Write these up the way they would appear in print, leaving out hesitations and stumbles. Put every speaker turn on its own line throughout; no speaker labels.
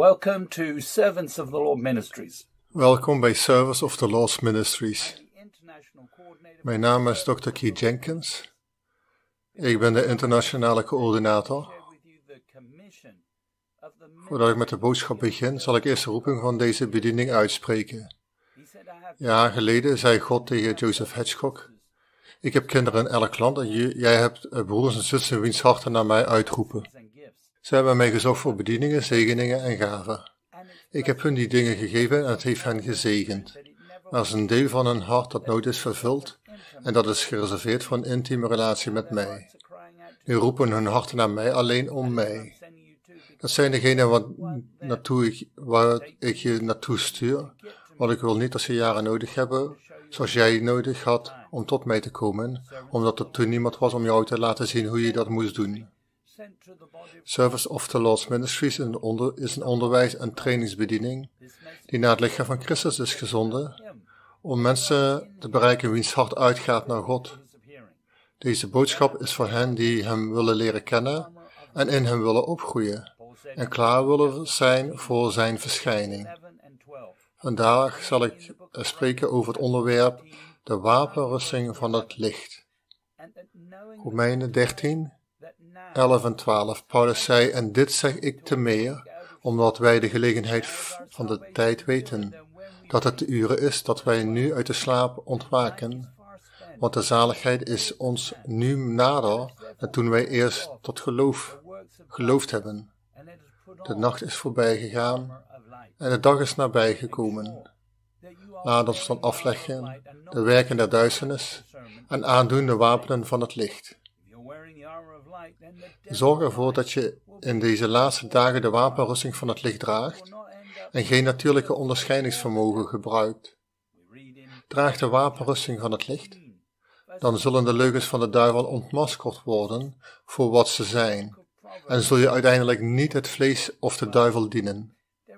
Welcome to Servants of the Lord Ministries.
Welkom bij Servants of the Lord Ministries. Mijn naam is Dr. Keith Jenkins. Ik ben de internationale coördinator. Voordat ik met de boodschap begin, zal ik eerst de roeping van deze bediening uitspreken. Jaren geleden zei God tegen Joseph Hitchcock: ik heb kinderen in elk land en jij hebt broers en zussen wiens harten naar mij uitroepen. Ze hebben mij gezocht voor bedieningen, zegeningen en gaven. Ik heb hun die dingen gegeven en het heeft hen gezegend. Maar er is een deel van hun hart dat nooit is vervuld en dat is gereserveerd voor een intieme relatie met mij. Die roepen hun harten naar mij alleen om mij. Dat zijn degenen waar ik je naartoe stuur, want ik wil niet dat ze jaren nodig hebben, zoals jij nodig had, om tot mij te komen, omdat er toen niemand was om jou te laten zien hoe je dat moest doen. Service of the Lord's Ministries is een onderwijs- en trainingsbediening die naar het lichaam van Christus is gezonden om mensen te bereiken wiens hart uitgaat naar God. Deze boodschap is voor hen die hem willen leren kennen en in hem willen opgroeien en klaar willen zijn voor zijn verschijning. Vandaag zal ik spreken over het onderwerp de wapenrusting van het licht. Romeinen 13, 11 en 12. Paulus zei: en dit zeg ik te meer, omdat wij de gelegenheid van de tijd weten, dat het de uren is dat wij nu uit de slaap ontwaken. Want de zaligheid is ons nu nader dan toen wij eerst tot geloofd hebben. De nacht is voorbij gegaan en de dag is nabij gekomen. Laat ons dan afleggen de werken der duisternis en aandoen de wapenen van het licht. Zorg ervoor dat je in deze laatste dagen de wapenrusting van het licht draagt en geen natuurlijke onderscheidingsvermogen gebruikt. Draag de wapenrusting van het licht, dan zullen de leugens van de duivel ontmaskerd worden voor wat ze zijn, en zul je uiteindelijk niet het vlees of de duivel dienen.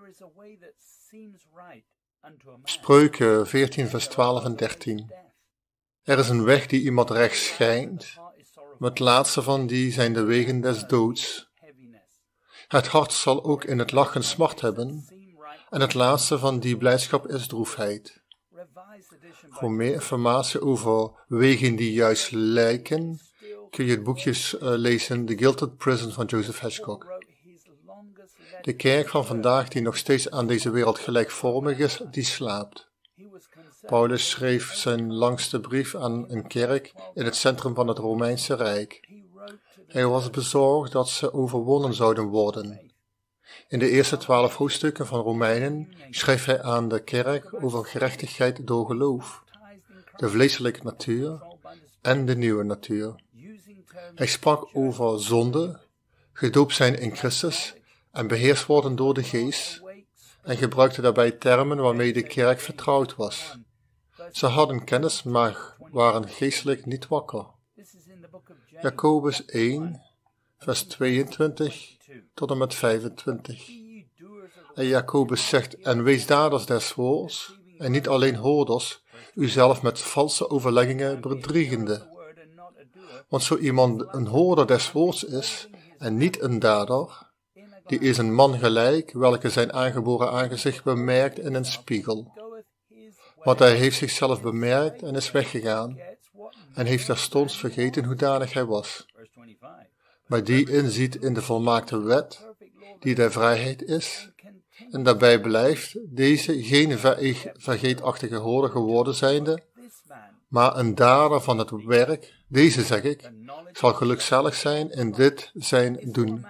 Spreuken 14 vers 12 en 13. Er is een weg die iemand recht schijnt, maar het laatste van die zijn de wegen des doods. Het hart zal ook in het lachen smart hebben, en het laatste van die blijdschap is droefheid. Voor meer informatie over wegen die juist lijken, kun je het boekje lezen The Gilded Prison van Joseph Hitchcock. De kerk van vandaag, die nog steeds aan deze wereld gelijkvormig is, die slaapt. Paulus schreef zijn langste brief aan een kerk in het centrum van het Romeinse Rijk. Hij was bezorgd dat ze overwonnen zouden worden. In de eerste 12 hoofdstukken van Romeinen schreef hij aan de kerk over gerechtigheid door geloof, de vleeselijke natuur en de nieuwe natuur. Hij sprak over zonde, gedoopt zijn in Christus en beheerst worden door de geest, en gebruikte daarbij termen waarmee de kerk vertrouwd was. Ze hadden kennis, maar waren geestelijk niet wakker. Jacobus 1, vers 22 tot en met 25. En Jacobus zegt: en wees daders des woords, en niet alleen hoorders, uzelf met valse overleggingen bedriegende. Want zo iemand een hoorder des woords is, en niet een dader, die is een man gelijk, welke zijn aangeboren aangezicht bemerkt in een spiegel. Want hij heeft zichzelf bemerkt en is weggegaan, en heeft terstond vergeten hoedanig hij was. Maar die inziet in de volmaakte wet, die de vrijheid is, en daarbij blijft, deze geen vergeetachtige hoorder geworden zijnde, maar een dader van het werk, deze zeg ik, zal gelukzalig zijn in dit zijn doen.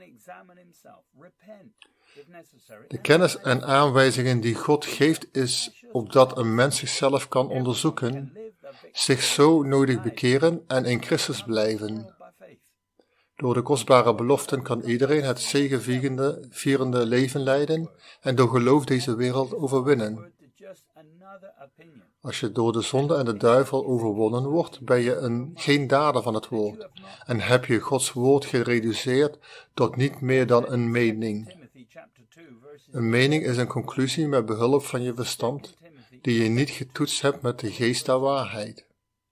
De kennis en aanwijzingen die God geeft is opdat een mens zichzelf kan onderzoeken, zich zo nodig bekeren en in Christus blijven. Door de kostbare beloften kan iedereen het zegevierende leven leiden en door geloof deze wereld overwinnen. Als je door de zonde en de duivel overwonnen wordt, ben je geen dader van het woord en heb je Gods woord gereduceerd tot niet meer dan een mening. Een mening is een conclusie met behulp van je verstand, die je niet getoetst hebt met de geest der waarheid.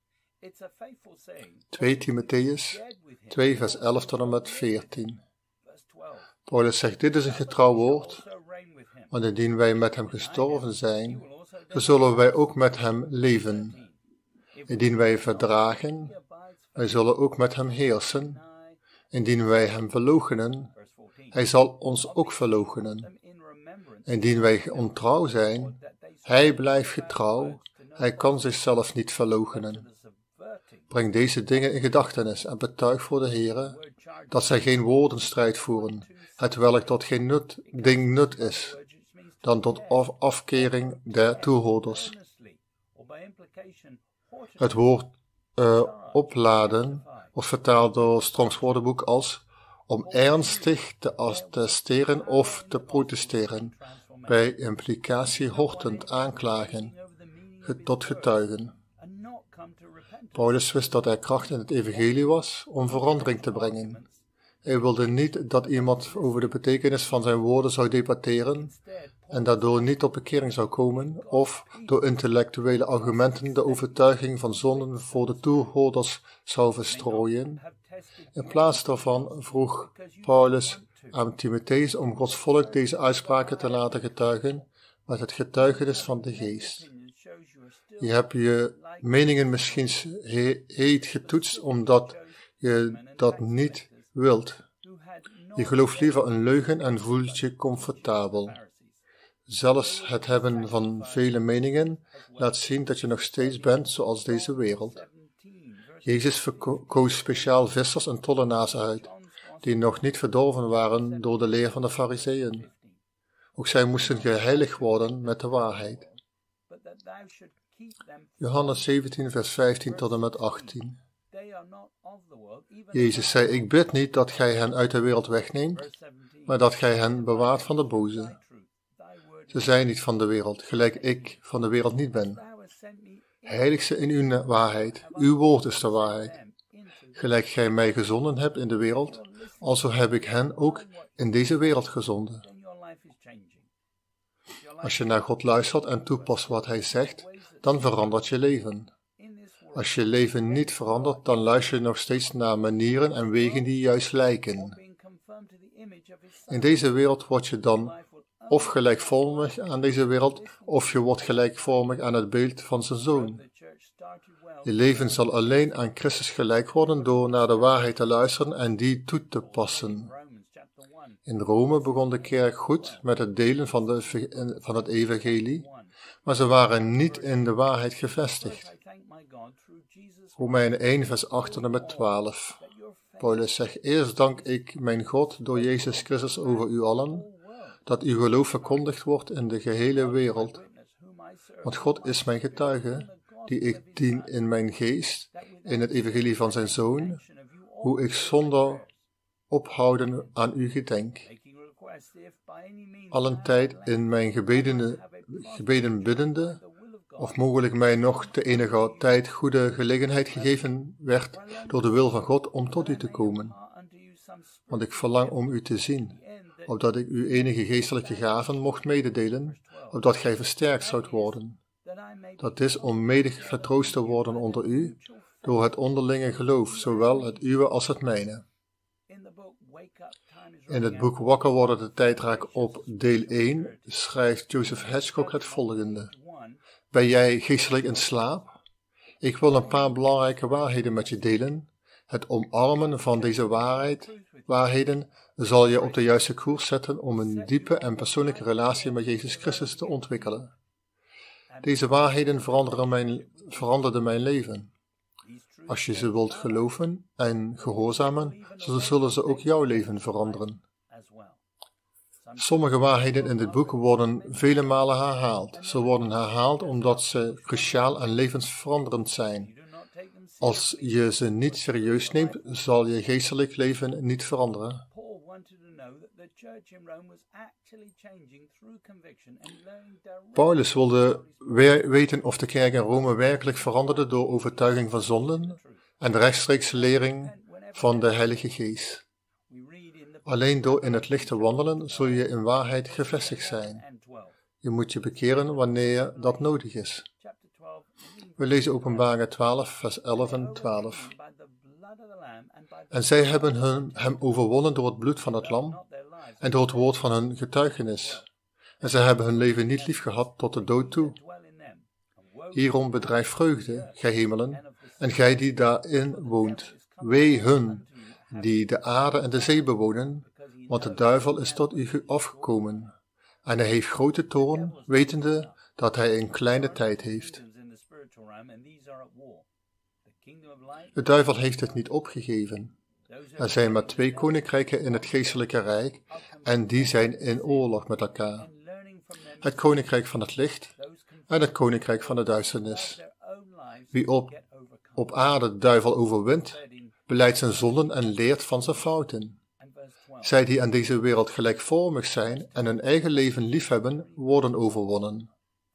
2 Timotheus 2 vers 11 tot en met 14. Paulus zegt: dit is een getrouw woord, Want indien wij met hem gestorven zijn, zo zullen wij ook met hem leven. Indien wij verdragen, wij zullen ook met hem heersen. Indien wij hem verloochenen, hij zal ons ook verloochenen. Indien wij ontrouw zijn, hij blijft getrouw, hij kan zichzelf niet verloochenen. Breng deze dingen in gedachtenis en betuig voor de Heere dat zij geen woordenstrijd voeren, hetwelk tot geen nut is, dan tot afkering der toehoorders. Het woord opladen wordt vertaald door Strongs woordenboek als om ernstig te attesteren of te protesteren, bij implicatie hortend aanklagen, tot getuigen. Paulus wist dat er kracht in het evangelie was om verandering te brengen. Hij wilde niet dat iemand over de betekenis van zijn woorden zou debatteren en daardoor niet tot bekering zou komen of door intellectuele argumenten de overtuiging van zonden voor de toehoorders zou verstrooien. In plaats daarvan vroeg Paulus aan Timotheus om Gods volk deze uitspraken te laten getuigen met het getuigenis van de Geest. Je hebt je meningen misschien heet getoetst omdat je dat niet wilt. Je gelooft liever een leugen en voelt je comfortabel. Zelfs het hebben van vele meningen laat zien dat je nog steeds bent zoals deze wereld. Jezus verkoos speciaal vissers en tollenaars uit, die nog niet verdorven waren door de leer van de Farizeeën. Ook zij moesten geheiligd worden met de waarheid. Johannes 17, vers 15 tot en met 18. Jezus zei, ik bid niet dat gij hen uit de wereld wegneemt, maar dat gij hen bewaart van de boze. Ze zijn niet van de wereld, gelijk ik van de wereld niet ben. Heilig ze in uw waarheid, uw woord is de waarheid. Gelijk gij mij gezonden hebt in de wereld, alzo heb ik hen ook in deze wereld gezonden. Als je naar God luistert en toepast wat hij zegt, dan verandert je leven. Als je leven niet verandert, dan luister je nog steeds naar manieren en wegen die juist lijken. In deze wereld word je dan of gelijkvormig aan deze wereld, of je wordt gelijkvormig aan het beeld van zijn Zoon. Je leven zal alleen aan Christus gelijk worden door naar de waarheid te luisteren en die toe te passen. In Rome begon de kerk goed met het delen van het evangelie, maar ze waren niet in de waarheid gevestigd. Romeinen 1 vers 8 tot en met 12. Paulus zegt, eerst dank ik mijn God door Jezus Christus over u allen, dat uw geloof verkondigd wordt in de gehele wereld. Want God is mijn getuige, die ik dien in mijn geest, in het evangelie van zijn Zoon, hoe ik zonder ophouden aan u gedenk. Allen tijd in mijn gebeden biddende, of mogelijk mij nog te enige tijd goede gelegenheid gegeven werd door de wil van God om tot u te komen. Want ik verlang om u te zien, opdat ik uw enige geestelijke gaven mocht mededelen, opdat gij versterkt zoudt worden. Dat is om mede vertroost te worden onder u, door het onderlinge geloof, zowel het uwe als het mijne. In het boek Wakker worden, de tijd raakt op, deel 1, schrijft Joseph Hitchcock het volgende. Ben jij geestelijk in slaap? Ik wil een paar belangrijke waarheden met je delen. Het omarmen van deze waarheden zal je op de juiste koers zetten om een diepe en persoonlijke relatie met Jezus Christus te ontwikkelen. Deze waarheden veranderden mijn leven. Als je ze wilt geloven en gehoorzamen, zullen ze ook jouw leven veranderen. Sommige waarheden in dit boek worden vele malen herhaald. Ze worden herhaald omdat ze cruciaal en levensveranderend zijn. Als je ze niet serieus neemt, zal je geestelijk leven niet veranderen. Paulus wilde weten of de kerk in Rome werkelijk veranderde door overtuiging van zonden en de rechtstreekse lering van de Heilige Geest. Alleen door in het licht te wandelen zul je in waarheid gevestigd zijn. Je moet je bekeren wanneer dat nodig is. We lezen Openbaringen 12, vers 11 en 12. En zij hebben hem overwonnen door het bloed van het lam en door het woord van hun getuigenis. en ze hebben hun leven niet lief gehad tot de dood toe. Hierom bedrijf vreugde, gij hemelen, en gij die daarin woont. Wee hun, die de aarde en de zee bewonen, want de duivel is tot u afgekomen. En hij heeft grote toorn, wetende dat hij een kleine tijd heeft. De duivel heeft het niet opgegeven. Er zijn maar 2 koninkrijken in het geestelijke rijk en die zijn in oorlog met elkaar. Het koninkrijk van het licht en het koninkrijk van de duisternis. Wie op aarde de duivel overwint, belijdt zijn zonden en leert van zijn fouten. Zij die aan deze wereld gelijkvormig zijn en hun eigen leven liefhebben, worden overwonnen.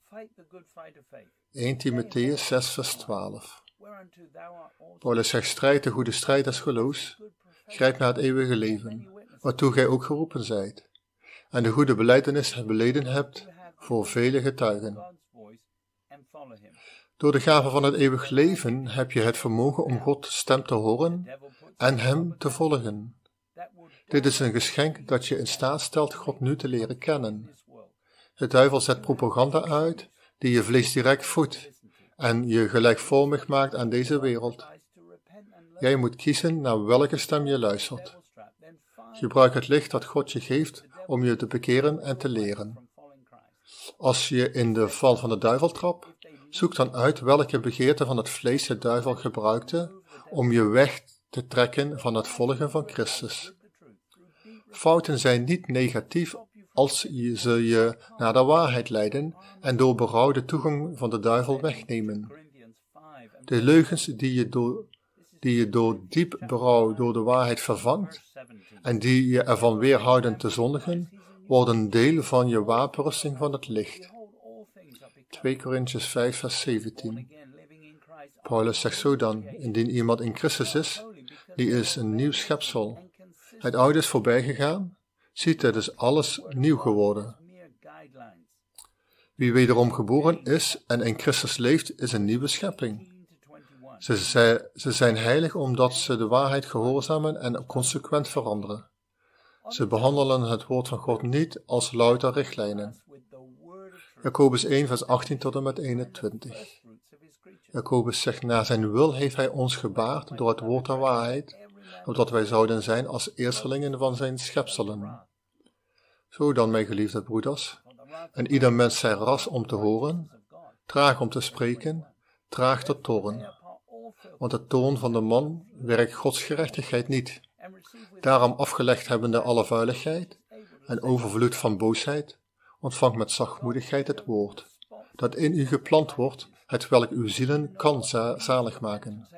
1 Timotheüs 6 vers 12. Paulus zegt, strijd de goede strijd des geloofs, grijp naar het eeuwige leven, waartoe gij ook geroepen zijt, en de goede belijdenis beleden hebt voor vele getuigen. Door de gave van het eeuwig leven heb je het vermogen om Gods stem te horen en hem te volgen. Dit is een geschenk dat je in staat stelt God nu te leren kennen. De duivel zet propaganda uit die je vlees direct voedt en je gelijkvormig maakt aan deze wereld. Jij moet kiezen naar welke stem je luistert. Gebruik het licht dat God je geeft om je te bekeren en te leren. Als je in de val van de duivel trapt, zoek dan uit welke begeerte van het vlees de duivel gebruikte om je weg te trekken van het volgen van Christus. Fouten zijn niet negatief als ze je naar de waarheid leiden en door berouw de toegang van de duivel wegnemen. De leugens die je door diep berouw door de waarheid vervangt en die je ervan weerhouden te zondigen, worden deel van je wapenrusting van het licht. 2 Korintiërs 5 vers 17. Paulus zegt zo dan, indien iemand in Christus is, die is een nieuw schepsel. Het oude is voorbij gegaan, ziet het is alles nieuw geworden. Wie wederom geboren is en in Christus leeft, is een nieuwe schepping. Ze zijn heilig omdat ze de waarheid gehoorzamen en consequent veranderen. Ze behandelen het woord van God niet als louter richtlijnen. Jacobus 1 vers 18 tot en met 21. Jacobus zegt, naar zijn wil heeft hij ons gebaard door het woord der waarheid, opdat wij zouden zijn als eerstelingen van zijn schepselen. Zo dan, mijn geliefde broeders, en ieder mens zij ras om te horen, traag om te spreken, traag tot toorn. Want de toorn van de man werkt Gods gerechtigheid niet. Daarom afgelegd hebbende alle vuiligheid en overvloed van boosheid, ontvang met zachtmoedigheid het woord, dat in u geplant wordt, hetwelk uw zielen kan zalig maken.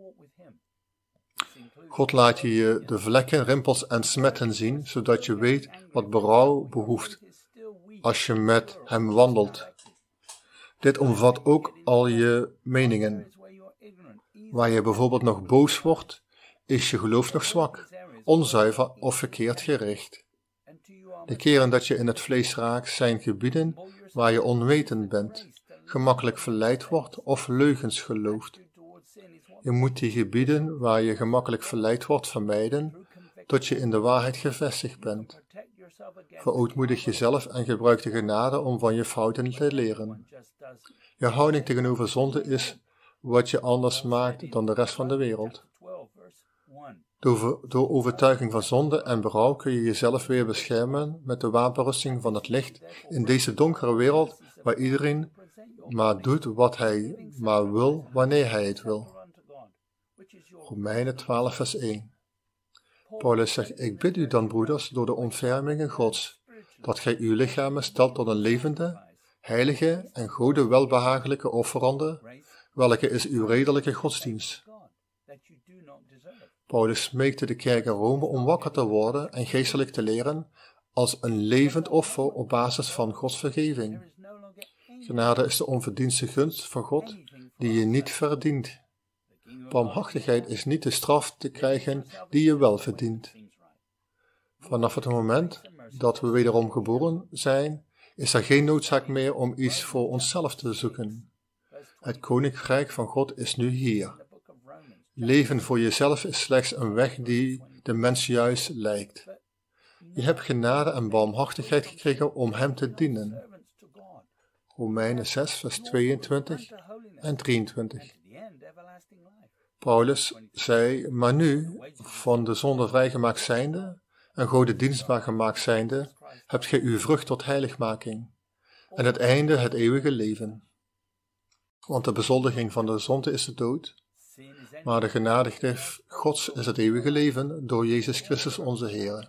God laat je de vlekken, rimpels en smetten zien, zodat je weet wat berouw behoeft, als je met hem wandelt. Dit omvat ook al je meningen. Waar je bijvoorbeeld nog boos wordt, is je geloof nog zwak, onzuiver of verkeerd gericht. De keren dat je in het vlees raakt, zijn gebieden waar je onwetend bent, gemakkelijk verleid wordt of leugens gelooft. Je moet die gebieden waar je gemakkelijk verleid wordt vermijden, tot je in de waarheid gevestigd bent. Verootmoedig jezelf en gebruik de genade om van je fouten te leren. Je houding tegenover zonde is wat je anders maakt dan de rest van de wereld. Door overtuiging van zonde en berouw kun je jezelf weer beschermen met de wapenrusting van het licht in deze donkere wereld waar iedereen maar doet wat hij maar wil wanneer hij het wil. Romeinen 12 vers 1. Paulus zegt, ik bid u dan broeders door de ontfermingen Gods, dat gij uw lichamen stelt tot een levende, heilige en Gode welbehagelijke offerande, welke is uw redelijke godsdienst. Paulus smeekte de kerk in Rome om wakker te worden en geestelijk te leren als een levend offer op basis van Gods vergeving. Genade is de onverdienste gunst van God die je niet verdient. Barmhartigheid is niet de straf te krijgen die je wel verdient. Vanaf het moment dat we wederom geboren zijn, is er geen noodzaak meer om iets voor onszelf te zoeken. Het koninkrijk van God is nu hier. Leven voor jezelf is slechts een weg die de mens juist lijkt. Je hebt genade en barmhartigheid gekregen om hem te dienen. Romeinen 6, vers 22 en 23. Paulus zei, maar nu, van de zonde vrijgemaakt zijnde en Gode dienstbaar gemaakt zijnde, hebt gij uw vrucht tot heiligmaking en het einde het eeuwige leven. Want de bezoldiging van de zonde is de dood, maar de genadegift Gods is het eeuwige leven door Jezus Christus onze Heer.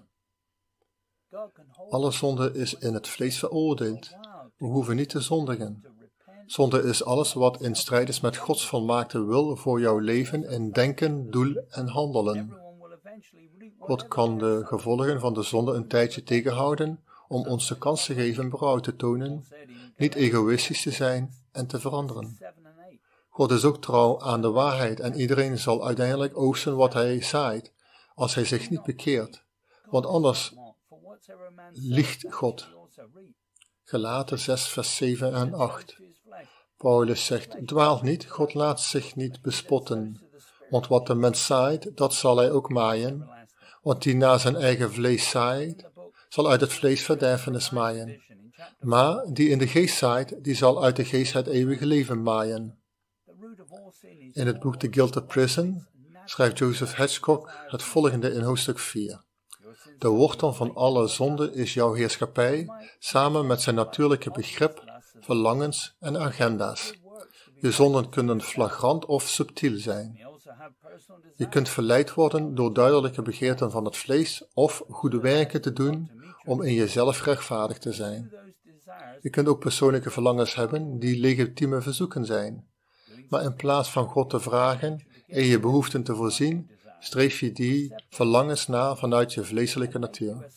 Alle zonde is in het vlees veroordeeld. We hoeven niet te zondigen. Zonde is alles wat in strijd is met Gods volmaakte wil voor jouw leven in denken, doel en handelen. God kan de gevolgen van de zonde een tijdje tegenhouden om ons de kans te geven berouw te tonen, niet egoïstisch te zijn en te veranderen. God is ook trouw aan de waarheid en iedereen zal uiteindelijk oogsten wat hij zaait, als hij zich niet bekeert, want anders liegt God. Galaten 6 vers 7 en 8. Paulus zegt, dwaal niet, God laat zich niet bespotten, want wat de mens zaait, dat zal hij ook maaien, want die na zijn eigen vlees zaait, zal uit het vlees verderfenis maaien, maar die in de geest zaait, die zal uit de geest het eeuwige leven maaien. In het boek The Guilty Prison schrijft Joseph Hedgecock het volgende in hoofdstuk 4. De wortel van alle zonde is jouw heerschappij, samen met zijn natuurlijke begrip, verlangens en agenda's. Je zonden kunnen flagrant of subtiel zijn. Je kunt verleid worden door duidelijke begeerten van het vlees of goede werken te doen om in jezelf rechtvaardig te zijn. Je kunt ook persoonlijke verlangens hebben die legitieme verzoeken zijn. Maar in plaats van God te vragen en je behoeften te voorzien, streef je die verlangens na vanuit je vleeselijke natuur.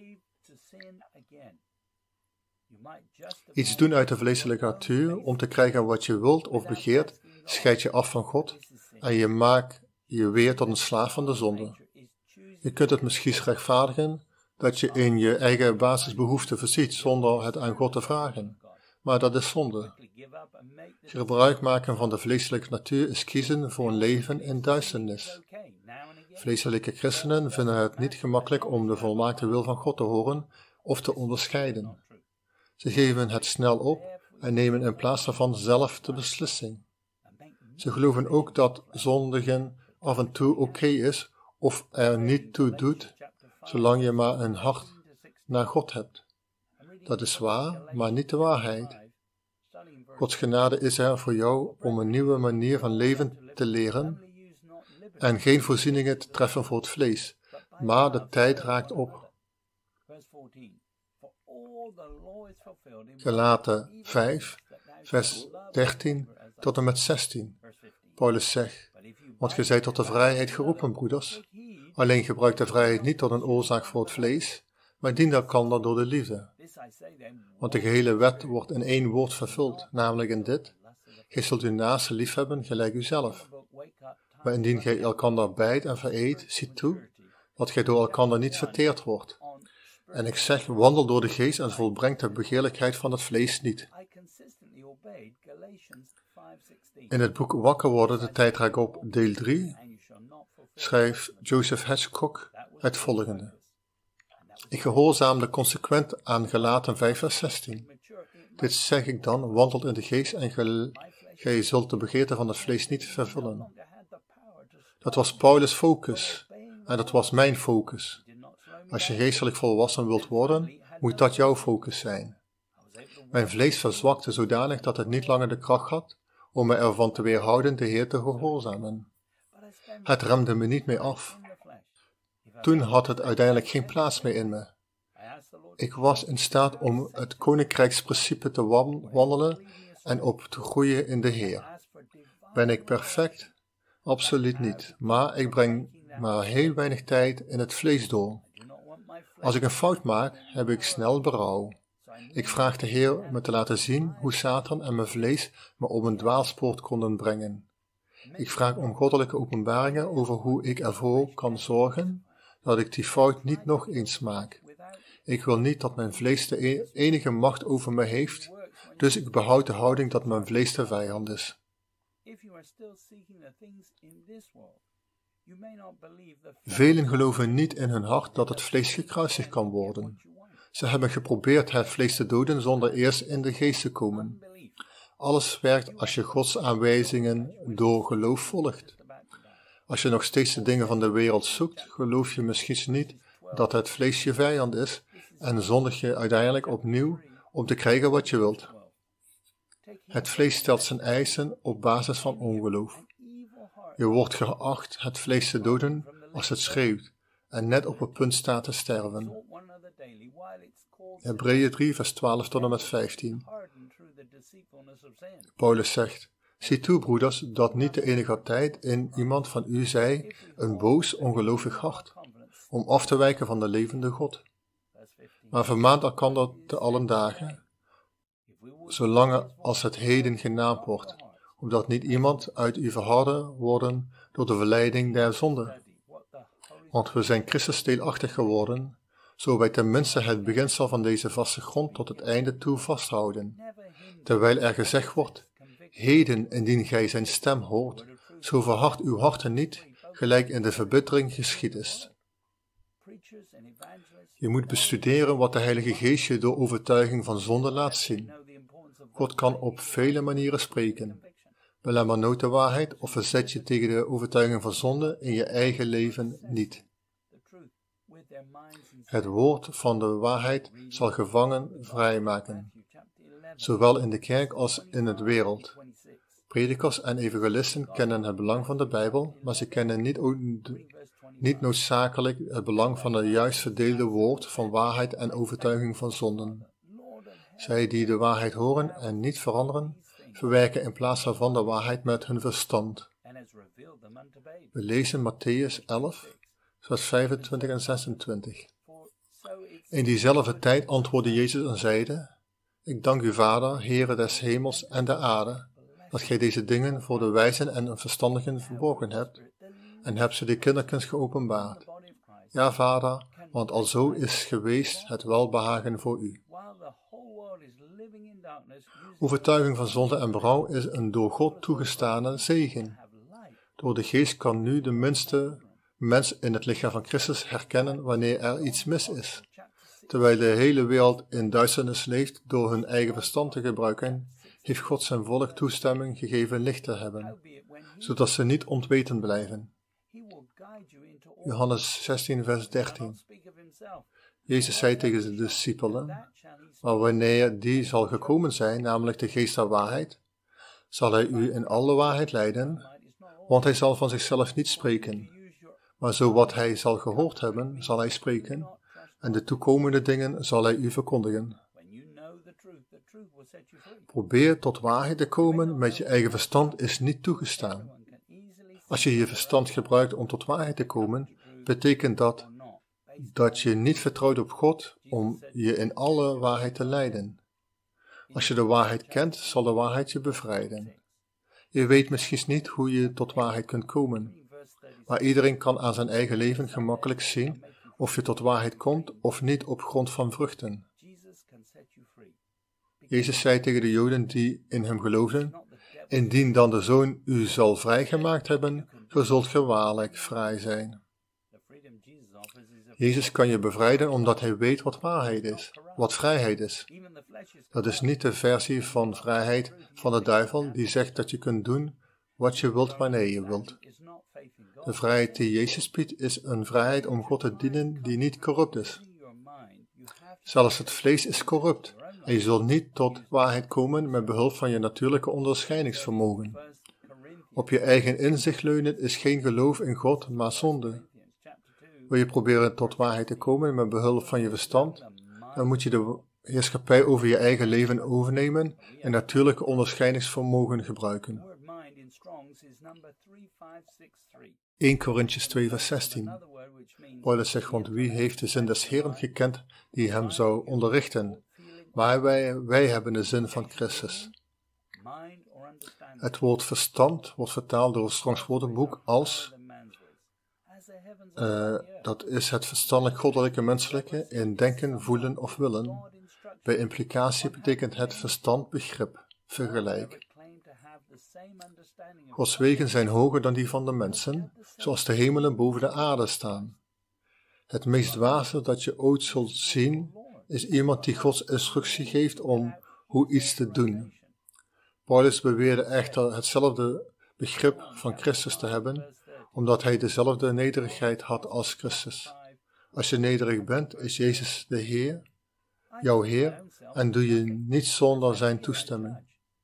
Iets doen uit de vleeselijke natuur om te krijgen wat je wilt of begeert, scheidt je af van God en je maakt je weer tot een slaaf van de zonde. Je kunt het misschien rechtvaardigen dat je in je eigen basisbehoeften voorziet zonder het aan God te vragen, maar dat is zonde. Gebruik maken van de vleeselijke natuur is kiezen voor een leven in duisternis. Vleeselijke christenen vinden het niet gemakkelijk om de volmaakte wil van God te horen of te onderscheiden. Ze geven het snel op en nemen in plaats daarvan zelf de beslissing. Ze geloven ook dat zondigen af en toe oké is of er niet toe doet, zolang je maar een hart naar God hebt. Dat is waar, maar niet de waarheid. Gods genade is er voor jou om een nieuwe manier van leven te leren en geen voorzieningen te treffen voor het vlees, maar de tijd raakt op. Galaten 5, vers 13 tot en met 16. Paulus zegt, want gij zijt tot de vrijheid geroepen, broeders. Alleen gebruik de vrijheid niet tot een oorzaak voor het vlees, maar dien elkander door de liefde. Want de gehele wet wordt in één woord vervuld, namelijk in dit: gij zult uw naaste liefhebben gelijk uzelf. Maar indien gij elkander bijt en vereet, ziet toe, dat gij door elkander niet verteerd wordt. En ik zeg, wandel door de geest en volbrengt de begeerlijkheid van het vlees niet. In het boek Wakker worden, de tijd raakt op, deel 3, schrijft Joseph Hedgecock het volgende. Ik gehoorzaamde consequent aan Galaten 5 vers 16. Dit zeg ik dan, wandelt in de geest en gij zult de begeerte van het vlees niet vervullen. Dat was Paulus' focus en dat was mijn focus. Als je geestelijk volwassen wilt worden, moet dat jouw focus zijn. Mijn vlees verzwakte zodanig dat het niet langer de kracht had om me ervan te weerhouden de Heer te gehoorzamen. Het remde me niet meer af. Toen had het uiteindelijk geen plaats meer in me. Ik was in staat om het koninkrijksprincipe te wandelen en op te groeien in de Heer. Ben ik perfect? Absoluut niet, maar ik breng maar heel weinig tijd in het vlees door. Als ik een fout maak, heb ik snel berouw. Ik vraag de Heer me te laten zien hoe Satan en mijn vlees me op een dwaalspoor konden brengen. Ik vraag om goddelijke openbaringen over hoe ik ervoor kan zorgen dat ik die fout niet nog eens maak. Ik wil niet dat mijn vlees de enige macht over me heeft, dus ik behoud de houding dat mijn vlees de vijand is. Velen geloven niet in hun hart dat het vlees gekruisigd kan worden. Ze hebben geprobeerd het vlees te doden zonder eerst in de geest te komen. Alles werkt als je Gods aanwijzingen door geloof volgt. Als je nog steeds de dingen van de wereld zoekt, geloof je misschien niet dat het vlees je vijand is en zondig je uiteindelijk opnieuw om te krijgen wat je wilt. Het vlees stelt zijn eisen op basis van ongeloof. Je wordt geacht het vlees te doden als het schreeuwt en net op het punt staat te sterven. Hebreeën 3 vers 12 tot en met 15. Paulus zegt: zie toe, broeders, dat niet de enige tijd in iemand van u zij een boos, ongelovig hart, om af te wijken van de levende God. Maar vermaant elkander te allen dagen, zolang als het heden genaamd wordt, opdat niet iemand uit u verharden worden door de verleiding der zonde. Want we zijn Christus deelachtig geworden, zo wij tenminste het beginsel van deze vaste grond tot het einde toe vasthouden. Terwijl er gezegd wordt: heden, indien gij zijn stem hoort, zo verhard uw harten niet, gelijk in de verbittering geschied is. Je moet bestuderen wat de Heilige Geest je door overtuiging van zonde laat zien. God kan op vele manieren spreken. Belemmer nooit de waarheid of verzet je tegen de overtuiging van zonde in je eigen leven niet. Het woord van de waarheid zal gevangen vrijmaken, zowel in de kerk als in de wereld. Predikers en evangelisten kennen het belang van de Bijbel, maar ze kennen niet noodzakelijk het belang van het juist verdeelde woord van waarheid en overtuiging van zonden. Zij die de waarheid horen en niet veranderen, verwerken in plaats daarvan de waarheid met hun verstand. We lezen Mattheüs 11, vers 25 en 26. In diezelfde tijd antwoordde Jezus en zeide: ik dank u, Vader, Heere des hemels en de aarde, dat gij deze dingen voor de wijzen en verstandigen verborgen hebt, en hebt ze de kinderkens geopenbaard. Ja, Vader, want alzo is geweest het welbehagen voor u. Overtuiging van zonde en berouw is een door God toegestane zegen. Door de Geest kan nu de minste mens in het lichaam van Christus herkennen wanneer er iets mis is. Terwijl de hele wereld in duisternis leeft door hun eigen verstand te gebruiken, heeft God zijn volk toestemming gegeven licht te hebben, zodat ze niet ontweten blijven. Johannes 16 vers 13. Jezus zei tegen de discipelen: maar wanneer die zal gekomen zijn, namelijk de geest der waarheid, zal hij u in alle waarheid leiden, want hij zal van zichzelf niet spreken, maar zo wat hij zal gehoord hebben, zal hij spreken, en de toekomende dingen zal hij u verkondigen. Probeer tot waarheid te komen met je eigen verstand is niet toegestaan. Als je je verstand gebruikt om tot waarheid te komen, betekent dat je niet vertrouwt op God om je in alle waarheid te leiden. Als je de waarheid kent, zal de waarheid je bevrijden. Je weet misschien niet hoe je tot waarheid kunt komen, maar iedereen kan aan zijn eigen leven gemakkelijk zien of je tot waarheid komt of niet op grond van vruchten. Jezus zei tegen de Joden die in hem geloofden: indien dan de Zoon u zal vrijgemaakt hebben, zo zult ge waarlijk vrij zijn. Jezus kan je bevrijden omdat hij weet wat waarheid is, wat vrijheid is. Dat is niet de versie van vrijheid van de duivel die zegt dat je kunt doen wat je wilt wanneer je wilt. De vrijheid die Jezus biedt is een vrijheid om God te dienen die niet corrupt is. Zelfs het vlees is corrupt en je zult niet tot waarheid komen met behulp van je natuurlijke onderscheidingsvermogen. Op je eigen inzicht leunen is geen geloof in God, maar zonde. Wil je proberen tot waarheid te komen met behulp van je verstand, dan moet je de heerschappij over je eigen leven overnemen en natuurlijke onderscheidingsvermogen gebruiken. 1 Korintjes 2 vers 16. Paulus zegt: want wie heeft de zin des Heeren gekend die hem zou onderrichten? Maar wij hebben de zin van Christus. Het woord verstand wordt vertaald door het Strongs woordenboek als dat is het verstandelijk goddelijke menselijke in denken, voelen of willen. Bij implicatie betekent het verstand begrip, vergelijk. Gods wegen zijn hoger dan die van de mensen, zoals de hemelen boven de aarde staan. Het meest dwaze dat je ooit zult zien, is iemand die Gods instructie geeft om hoe iets te doen. Paulus beweerde echter hetzelfde begrip van Christus te hebben, omdat hij dezelfde nederigheid had als Christus. Als je nederig bent, is Jezus de Heer, jouw Heer, en doe je niets zonder zijn toestemming.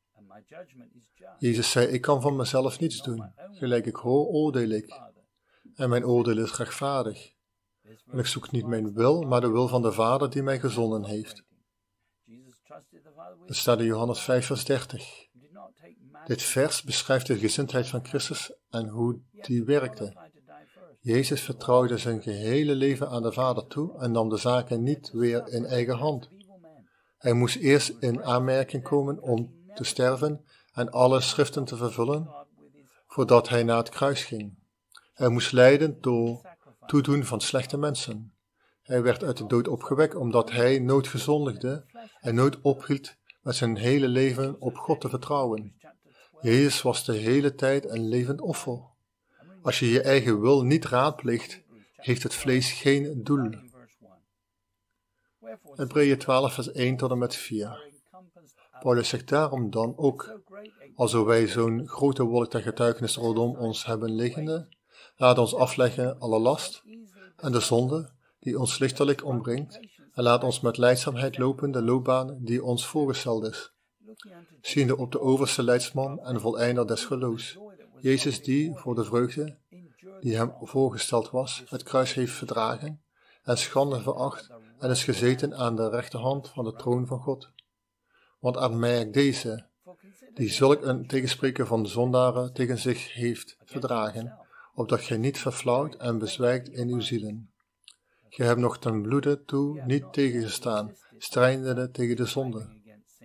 Jezus zei, ik kan van mezelf niets doen. Gelijk ik hoor, oordeel ik. En mijn oordeel is rechtvaardig. En ik zoek niet mijn wil, maar de wil van de Vader die mij gezonden heeft. Dat staat in Johannes 5 vers 30. Dit vers beschrijft de gezindheid van Christus en hoe die werkte. Jezus vertrouwde zijn gehele leven aan de Vader toe en nam de zaken niet weer in eigen hand. Hij moest eerst in aanmerking komen om te sterven en alle schriften te vervullen, voordat hij naar het kruis ging. Hij moest lijden door toedoen van slechte mensen. Hij werd uit de dood opgewekt omdat hij nooit gezondigde en nooit ophield met zijn hele leven op God te vertrouwen. Jezus was de hele tijd een levend offer. Als je je eigen wil niet raadpleegt, heeft het vlees geen doel. Hebreeën 12 vers 1 tot en met 4. Paulus zegt daarom dan ook, alzo wij zo'n grote wolk der getuigenis rondom ons hebben liggende, laat ons afleggen alle last en de zonde die ons lichtelijk ombrengt, en laat ons met lijdzaamheid lopen de loopbaan die ons voorgesteld is. Ziende op de overste leidsman en voleinder des geloofs, Jezus die voor de vreugde die hem voorgesteld was, het kruis heeft verdragen en schande veracht en is gezeten aan de rechterhand van de troon van God. Want aanmerk deze, die zulk een tegenspreker van de zondaren tegen zich heeft verdragen, opdat gij niet verflauwt en bezwijkt in uw zielen. Gij hebt nog ten bloede toe niet tegengestaan, strijdende tegen de zonde.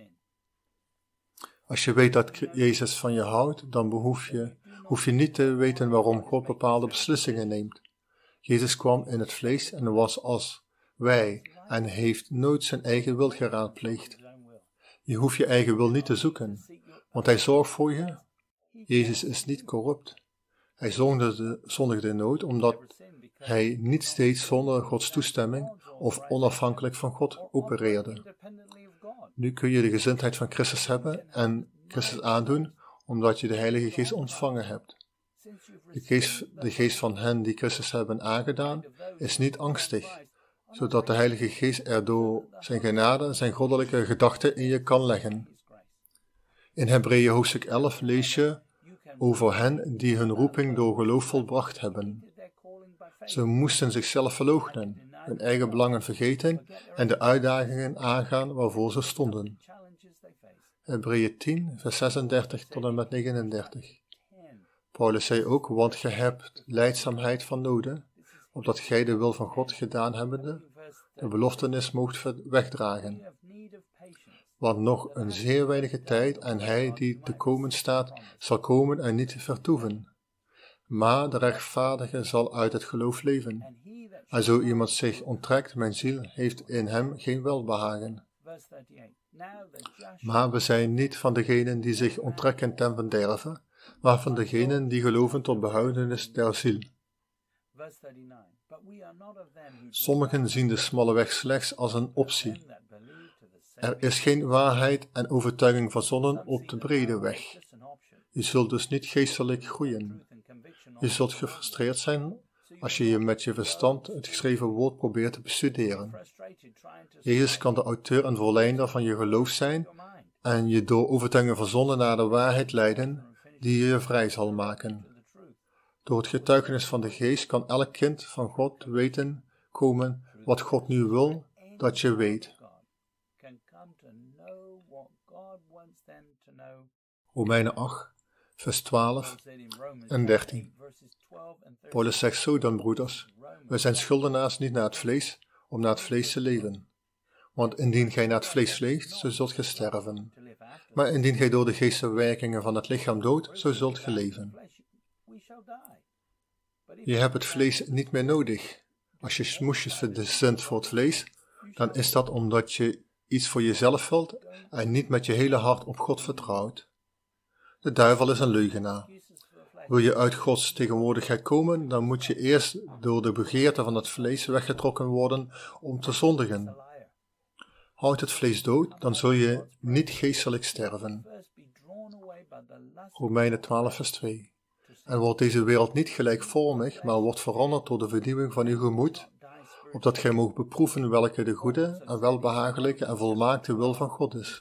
Als je weet dat Jezus van je houdt, dan hoef je niet te weten waarom God bepaalde beslissingen neemt. Jezus kwam in het vlees en was als wij en heeft nooit zijn eigen wil geraadpleegd. Je hoeft je eigen wil niet te zoeken, want hij zorgt voor je. Jezus is niet corrupt. Hij zondigde nooit, omdat hij niet steeds zonder Gods toestemming of onafhankelijk van God opereerde. Nu kun je de gezindheid van Christus hebben en Christus aandoen, omdat je de Heilige Geest ontvangen hebt. De geest van hen die Christus hebben aangedaan, is niet angstig, zodat de Heilige Geest er door zijn genade zijn goddelijke gedachten in je kan leggen. In Hebreeën hoofdstuk 11 lees je over hen die hun roeping door geloof volbracht hebben. Ze moesten zichzelf verloochenen, hun eigen belangen vergeten en de uitdagingen aangaan waarvoor ze stonden. Hebreeën 10, vers 36 tot en met 39. Paulus zei ook, want gij hebt lijdzaamheid van noden, opdat gij de wil van God gedaan hebbende, de beloftenis moogt wegdragen. Want nog een zeer weinige tijd en hij die te komen staat, zal komen en niet vertoeven. Maar de rechtvaardige zal uit het geloof leven. En zo iemand zich onttrekt, mijn ziel heeft in hem geen welbehagen. Maar we zijn niet van degenen die zich onttrekken ten verderve, maar van degenen die geloven tot behoudenis der ziel. Sommigen zien de smalle weg slechts als een optie. Er is geen waarheid en overtuiging verzonnen op de brede weg. Je zult dus niet geestelijk groeien. Je zult gefrustreerd zijn als je met je verstand het geschreven woord probeert te bestuderen. Jezus kan de auteur en volleinder van je geloof zijn en je door overtuiging verzonnen naar de waarheid leiden die je vrij zal maken. Door het getuigenis van de Geest kan elk kind van God weten komen wat God nu wil dat je weet. Romeinen 8, vers 12 en 13. Paulus zegt zo dan, broeders, wij zijn schuldenaars niet naar het vlees, om naar het vlees te leven. Want indien gij naar het vlees leeft, zo zult gij sterven. Maar indien gij door de geestwerkingen van het lichaam doodt, zo zult gij leven. Je hebt het vlees niet meer nodig. Als je smoesjes verzint voor het vlees, dan is dat omdat je iets voor jezelf wilt en niet met je hele hart op God vertrouwt. De duivel is een leugenaar. Wil je uit Gods tegenwoordigheid komen, dan moet je eerst door de begeerte van het vlees weggetrokken worden om te zondigen. Houd het vlees dood, dan zul je niet geestelijk sterven. Romeinen 12 vers 2. En wordt deze wereld niet gelijkvormig, maar wordt veranderd door de vernieuwing van uw gemoed, opdat gij moogt beproeven welke de goede en welbehagelijke en volmaakte wil van God is.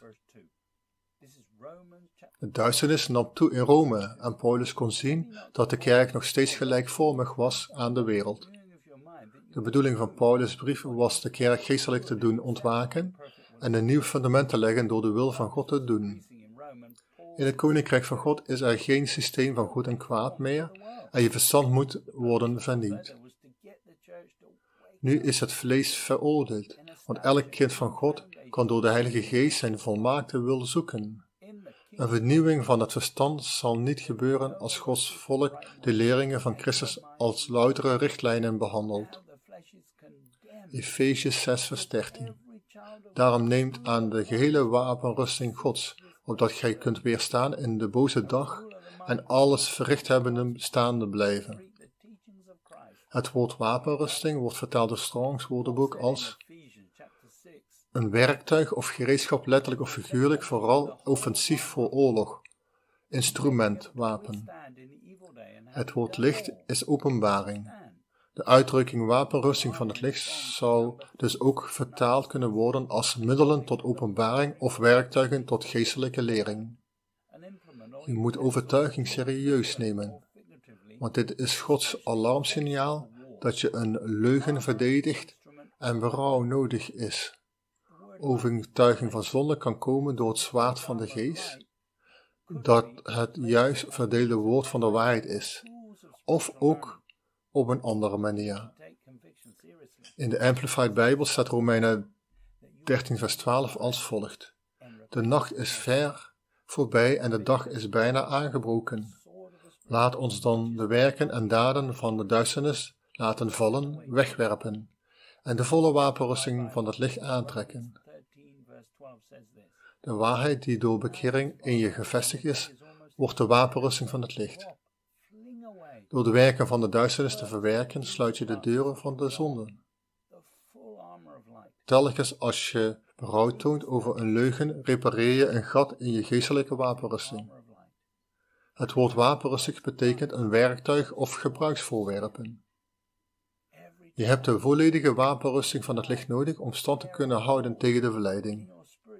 De duisternis nam toe in Rome en Paulus kon zien dat de kerk nog steeds gelijkvormig was aan de wereld. De bedoeling van Paulus' brief was de kerk geestelijk te doen ontwaken en een nieuw fundament te leggen door de wil van God te doen. In het koninkrijk van God is er geen systeem van goed en kwaad meer en je verstand moet worden vernieuwd. Nu is het vlees veroordeeld, want elk kind van God kan door de Heilige Geest zijn volmaakte wil zoeken. Een vernieuwing van het verstand zal niet gebeuren als Gods volk de leringen van Christus als loutere richtlijnen behandelt. Efesiërs 6 vers 13. Daarom neemt aan de gehele wapenrusting Gods, opdat gij kunt weerstaan in de boze dag en alles verricht hebbende staande blijven. Het woord wapenrusting wordt vertaald door Strongs woordenboek als een werktuig of gereedschap, letterlijk of figuurlijk, vooral offensief voor oorlog. Instrument, wapen. Het woord licht is openbaring. De uitdrukking wapenrusting van het licht zou dus ook vertaald kunnen worden als middelen tot openbaring of werktuigen tot geestelijke lering. Je moet overtuiging serieus nemen, want dit is Gods alarmsignaal dat je een leugen verdedigt en berouw nodig is. Overtuiging van zonde kan komen door het zwaard van de geest, dat het juist verdeelde woord van de waarheid is, of ook op een andere manier. In de Amplified Bijbel staat Romeinen 13 vers 12 als volgt. De nacht is ver voorbij en de dag is bijna aangebroken. Laat ons dan de werken en daden van de duisternis laten vallen, wegwerpen en de volle wapenrusting van het licht aantrekken. De waarheid die door bekering in je gevestigd is, wordt de wapenrusting van het licht. Door de werken van de duisternis te verwerken, sluit je de deuren van de zonde. Telkens als je berouw toont over een leugen, repareer je een gat in je geestelijke wapenrusting. Het woord wapenrusting betekent een werktuig of gebruiksvoorwerpen. Je hebt de volledige wapenrusting van het licht nodig om stand te kunnen houden tegen de verleiding.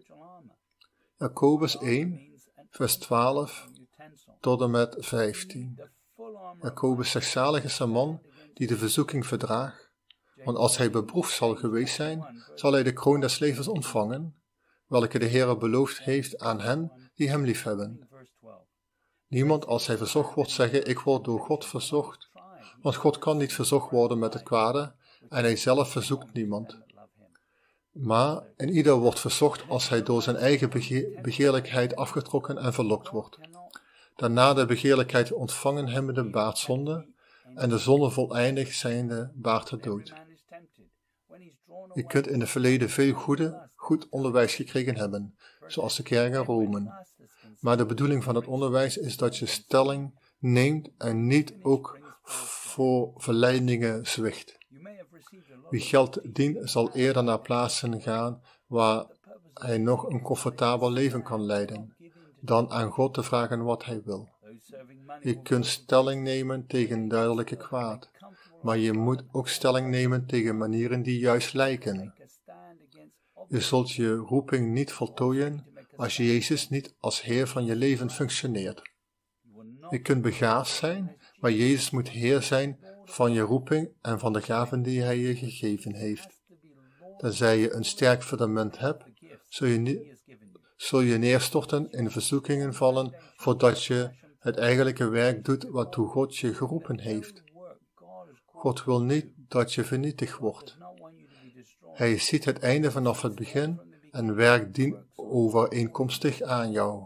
Jacobus 1, vers 12 tot en met 15. Jacobus zegt, zalig is de man die de verzoeking verdraagt, want als hij beproefd zal geweest zijn, zal hij de kroon des levens ontvangen, welke de Heere beloofd heeft aan hen die hem liefhebben. Niemand als hij verzocht wordt zeggen, ik word door God verzocht, want God kan niet verzocht worden met het kwade en hij zelf verzoekt niemand. Maar en ieder wordt verzocht als hij door zijn eigen begeerlijkheid afgetrokken en verlokt wordt. Daarna de begeerlijkheid ontvangen hebbende baart zonde en de zonde voleindig zijnde baart de dood. Je kunt in het verleden veel goed onderwijs gekregen hebben, zoals de kerk in Rome. Maar de bedoeling van het onderwijs is dat je stelling neemt en niet ook voor verleidingen zwicht. Wie geld dient, zal eerder naar plaatsen gaan waar hij nog een comfortabel leven kan leiden, dan aan God te vragen wat hij wil. Je kunt stelling nemen tegen duidelijke kwaad, maar je moet ook stelling nemen tegen manieren die juist lijken. Je zult je roeping niet voltooien als Jezus niet als Heer van je leven functioneert. Je kunt begaafd zijn, maar Jezus moet Heer zijn van je roeping en van de gaven die Hij je gegeven heeft. Tenzij je een sterk fundament hebt, zul je neerstorten in verzoekingen vallen voordat je het eigenlijke werk doet waartoe God je geroepen heeft. God wil niet dat je vernietigd wordt. Hij ziet het einde vanaf het begin en werkt dien overeenkomstig aan jou.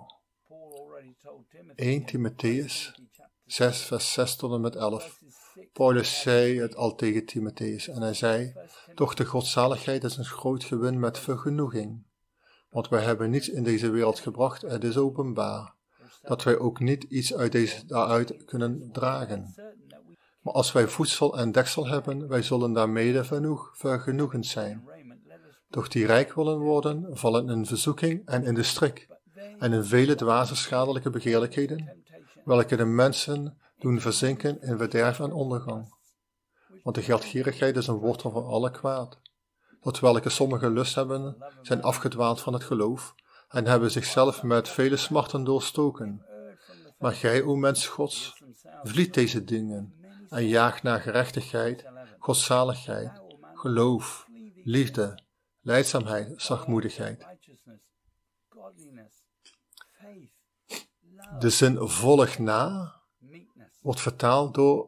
1 Timotheus 6 vers 6 tot en met 11. Paulus zei het al tegen Timotheus en hij zei, doch de godzaligheid is een groot gewin met vergenoeging. Want wij hebben niets in deze wereld gebracht, het is openbaar. dat wij ook niet iets uit daaruit kunnen dragen. Maar als wij voedsel en deksel hebben, wij zullen daarmede vergenoegend zijn. Doch die rijk willen worden, vallen in verzoeking en in de strik, en in vele dwaze schadelijke begeerlijkheden, welke de mensen doen verzinken in verderf en ondergang. Want de geldgierigheid is een wortel van alle kwaad. Tot welke sommigen lust hebben, zijn afgedwaald van het geloof, en hebben zichzelf met vele smarten doorstoken. Maar gij, o mens Gods, vliet deze dingen, en jaag naar gerechtigheid, godzaligheid, geloof, liefde, lijdzaamheid, zachtmoedigheid. De zin volg na wordt vertaald door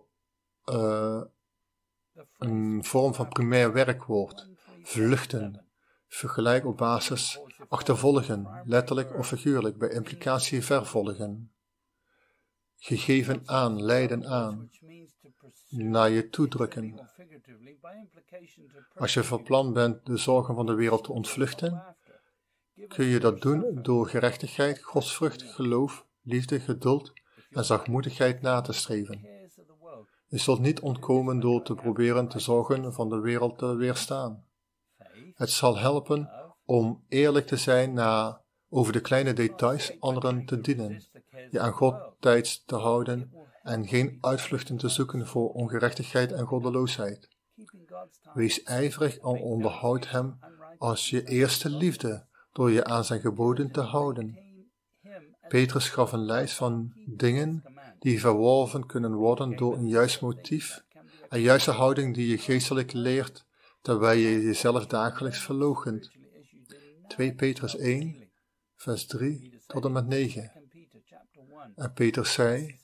een vorm van primair werkwoord, vluchten, vergelijk op basis achtervolgen, letterlijk of figuurlijk, bij implicatie vervolgen. Gegeven aan, leiden aan, naar je toedrukken. Als je van plan bent de zorgen van de wereld te ontvluchten, kun je dat doen door gerechtigheid, godsvrucht, geloof, liefde, geduld en zachtmoedigheid na te streven. Je zult niet ontkomen door te proberen de zorgen van de wereld te weerstaan. Het zal helpen om eerlijk te zijn over de kleine details anderen te dienen, je aan God tijds te houden en geen uitvluchten te zoeken voor ongerechtigheid en goddeloosheid. Wees ijverig en onderhoud hem als je eerste liefde, door je aan zijn geboden te houden. Petrus gaf een lijst van dingen die verworven kunnen worden door een juist motief en juiste houding die je geestelijk leert, terwijl je jezelf dagelijks verloochent. 2 Petrus 1, vers 3 tot en met 9. En Petrus zei,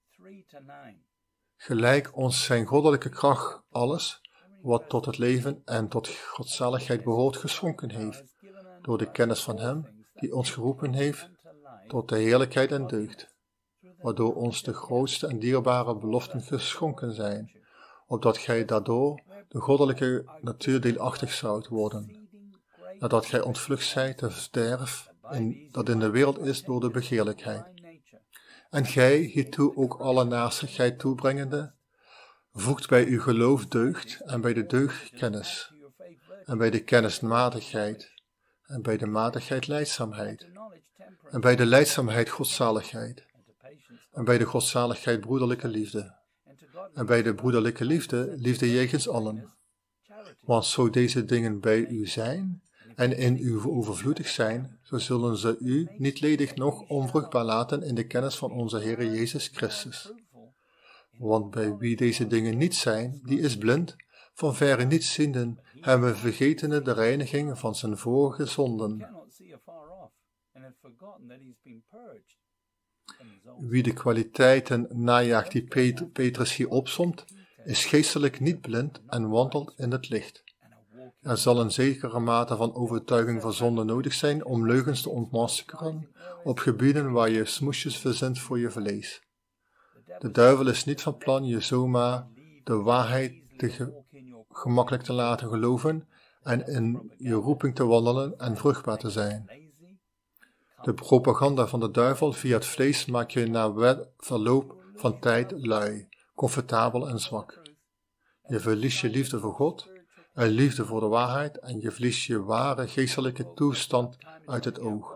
gelijk ons zijn goddelijke kracht alles, wat tot het leven en tot godzaligheid behoort, geschonken heeft, door de kennis van hem, die ons geroepen heeft, tot de heerlijkheid en deugd, waardoor ons de grootste en dierbare beloften geschonken zijn, opdat gij daardoor de goddelijke natuur deelachtig zoudt worden, nadat gij ontvlucht zijt de verderf dat in de wereld is door de begeerlijkheid. En gij, hiertoe ook alle naastigheid toebrengende, voegt bij uw geloof deugd, en bij de deugd kennis, en bij de kennis matigheid, en bij de matigheid lijdzaamheid, en bij de lijdzaamheid godzaligheid, en bij de godzaligheid broederlijke liefde, en bij de broederlijke liefde, liefde jegens allen. Want zo deze dingen bij u zijn, en in u overvloedig zijn, zo zullen ze u niet ledig noch onvruchtbaar laten in de kennis van onze Heer Jezus Christus. Want bij wie deze dingen niet zijn, die is blind, van verre niet zienden, hebben vergetene de reiniging van zijn vorige zonden. Wie de kwaliteiten najaagt die Petrus hier opsomt, is geestelijk niet blind en wandelt in het licht. Er zal een zekere mate van overtuiging van zonde nodig zijn om leugens te ontmaskeren op gebieden waar je smoesjes verzint voor je vlees. De duivel is niet van plan je zomaar de waarheid gemakkelijk te laten geloven en in je roeping te wandelen en vruchtbaar te zijn. De propaganda van de duivel via het vlees maakt je na verloop van tijd lui, comfortabel en zwak. Je verliest je liefde voor God en liefde voor de waarheid en je verliest je ware geestelijke toestand uit het oog.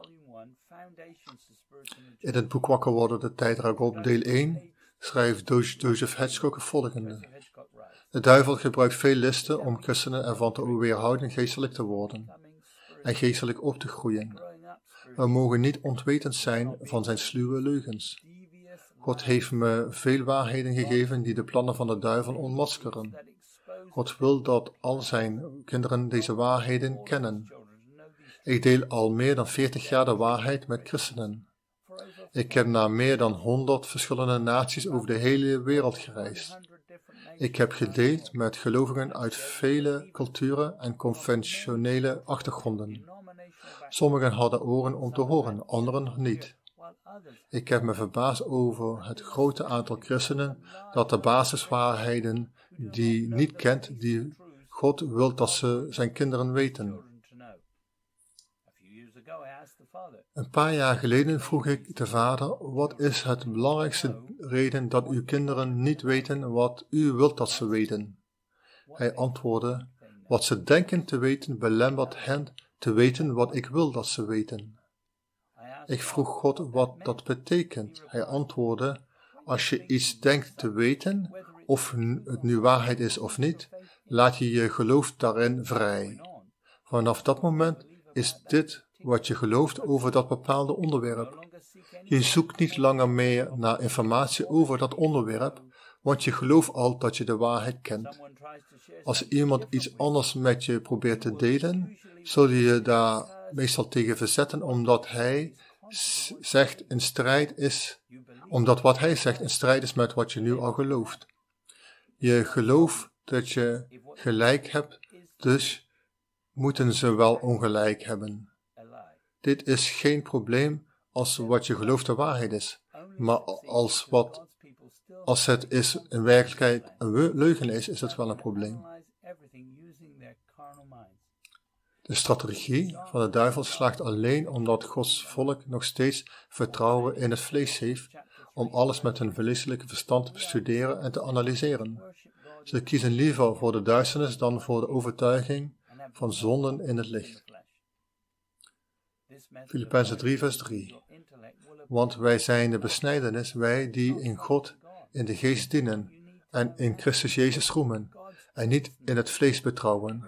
In het boek Wakker worden, de tijd erop, deel 1, schrijft Joseph Hedgecock het volgende. De duivel gebruikt veel listen om christenen ervan te weerhouden geestelijk te worden en geestelijk op te groeien. We mogen niet ontwetend zijn van zijn sluwe leugens. God heeft me veel waarheden gegeven die de plannen van de duivel ontmaskeren. God wil dat al zijn kinderen deze waarheden kennen. Ik deel al meer dan 40 jaar de waarheid met christenen. Ik heb naar meer dan 100 verschillende naties over de hele wereld gereisd. Ik heb gedeeld met gelovigen uit vele culturen en conventionele achtergronden. Sommigen hadden oren om te horen, anderen niet. Ik heb me verbaasd over het grote aantal christenen dat de basiswaarheden die niet kent, die God wil dat ze zijn kinderen weten. Een paar jaar geleden vroeg ik de vader, wat is het belangrijkste reden dat uw kinderen niet weten wat u wilt dat ze weten? Hij antwoordde, wat ze denken te weten belemmert hen te weten wat ik wil dat ze weten. Ik vroeg God wat dat betekent. Hij antwoordde, als je iets denkt te weten, of het nu waarheid is of niet, laat je je geloof daarin vrij. Vanaf dat moment is dit wat je gelooft over dat bepaalde onderwerp. Je zoekt niet langer meer naar informatie over dat onderwerp, want je gelooft al dat je de waarheid kent. Als iemand iets anders met je probeert te delen, zul je je daar meestal tegen verzetten omdat hij zegt in strijd is, omdat wat hij zegt in strijd is met wat je nu al gelooft. Je gelooft dat je gelijk hebt, dus moeten ze wel ongelijk hebben. Dit is geen probleem als wat je gelooft de waarheid is, maar als het in werkelijkheid een leugen is het wel een probleem. De strategie van de duivel slaagt alleen omdat Gods volk nog steeds vertrouwen in het vlees heeft om alles met hun vleeselijke verstand te bestuderen en te analyseren. Ze kiezen liever voor de duisternis dan voor de overtuiging van zonden in het licht. Filippenzen 3 vers 3. Want wij zijn de besnijdenis, wij die in God in de geest dienen en in Christus Jezus roemen en niet in het vlees betrouwen.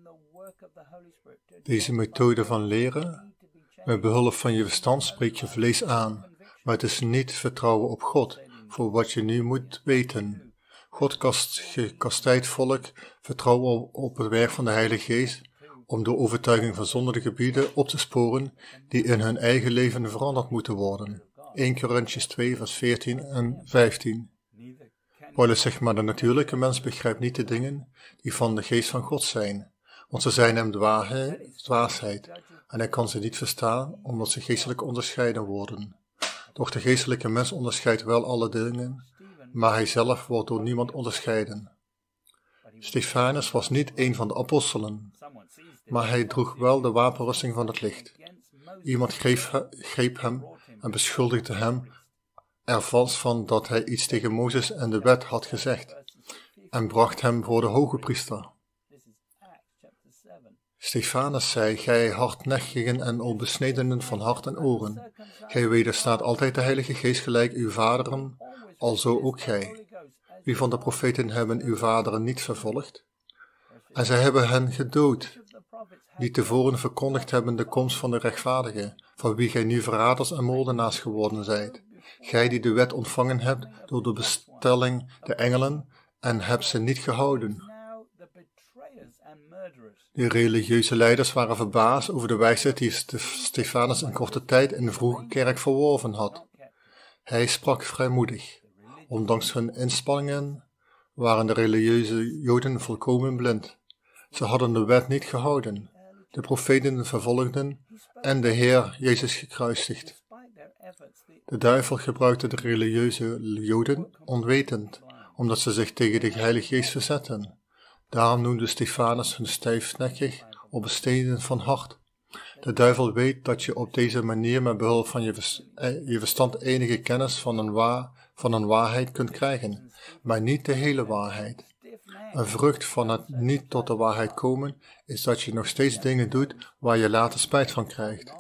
Deze methode van leren, met behulp van je verstand spreek je vlees aan, maar het is niet vertrouwen op God voor wat je nu moet weten. God kastijdt volk vertrouwen op het werk van de Heilige Geest om door overtuiging van zondige gebieden op te sporen die in hun eigen leven veranderd moeten worden. 1 Korintiërs 2 vers 14 en 15. Paulus zegt, maar de natuurlijke mens begrijpt niet de dingen die van de geest van God zijn, want ze zijn hem dwaasheid en hij kan ze niet verstaan omdat ze geestelijk onderscheiden worden. Doch de geestelijke mens onderscheidt wel alle dingen, maar hij zelf wordt door niemand onderscheiden. Stefanus was niet een van de apostelen, maar hij droeg wel de wapenrusting van het licht. Iemand greep hem en beschuldigde hem er vals van dat hij iets tegen Mozes en de wet had gezegd en bracht hem voor de hoge priester. Stefanus zei, gij hardnekkigen en onbesnedenen van hart en oren, gij wederstaat altijd de Heilige Geest gelijk uw vaderen, alzo ook gij. Wie van de profeten hebben uw vaderen niet vervolgd? En zij hebben hen gedood, die tevoren verkondigd hebben de komst van de rechtvaardige, van wie gij nu verraders en moordenaars geworden zijt. Gij die de wet ontvangen hebt door de bestelling der engelen, en hebt ze niet gehouden. De religieuze leiders waren verbaasd over de wijsheid die Stefanus in korte tijd in de vroege kerk verworven had. Hij sprak vrijmoedig. Ondanks hun inspanningen waren de religieuze Joden volkomen blind. Ze hadden de wet niet gehouden, de profeten vervolgden en de Heer Jezus gekruisigd. De duivel gebruikte de religieuze Joden onwetend, omdat ze zich tegen de Heilige Geest verzetten. Daarom noemde Stefanus hun stijfnekkig, onbesneden van hart. De duivel weet dat je op deze manier met behulp van je verstand enige kennis van een waarheid kunt krijgen, maar niet de hele waarheid. Een vrucht van het niet tot de waarheid komen is dat je nog steeds dingen doet waar je later spijt van krijgt.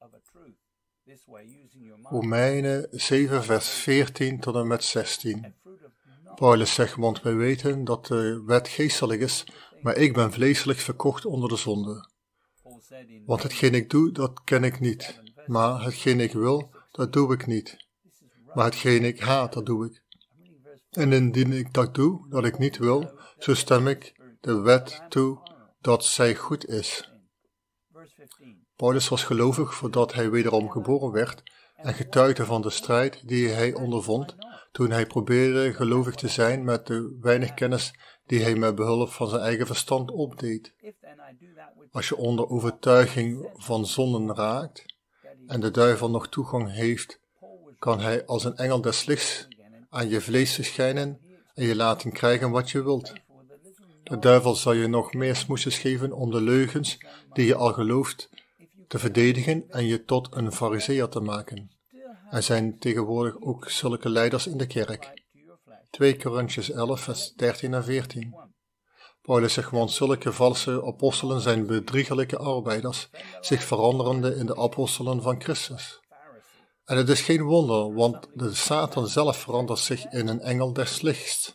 Romeinen 7 vers 14 tot en met 16. Paulus zegt, want wij weten dat de wet geestelijk is, maar ik ben vleeselijk verkocht onder de zonde. Want hetgeen ik doe, dat ken ik niet, maar hetgeen ik wil, dat doe ik niet. Maar hetgeen ik haat, dat doe ik. En indien ik dat doe, dat ik niet wil, zo stem ik de wet toe dat zij goed is. Paulus was gelovig voordat hij wederom geboren werd en getuigde van de strijd die hij ondervond toen hij probeerde gelovig te zijn met de weinig kennis die hij met behulp van zijn eigen verstand opdeed. Als je onder overtuiging van zonden raakt en de duivel nog toegang heeft, kan hij als een engel des lichts aan je vlees verschijnen en je laten krijgen wat je wilt. De duivel zal je nog meer smoesjes geven om de leugens die je al gelooft te verdedigen en je tot een farizeeër te maken. Er zijn tegenwoordig ook zulke leiders in de kerk. 2 Korintiërs 11 vers 13 en 14. Paulus zegt, want zulke valse apostelen zijn bedriegelijke arbeiders, zich veranderende in de apostelen van Christus. En het is geen wonder, want de Satan zelf verandert zich in een engel des lichts.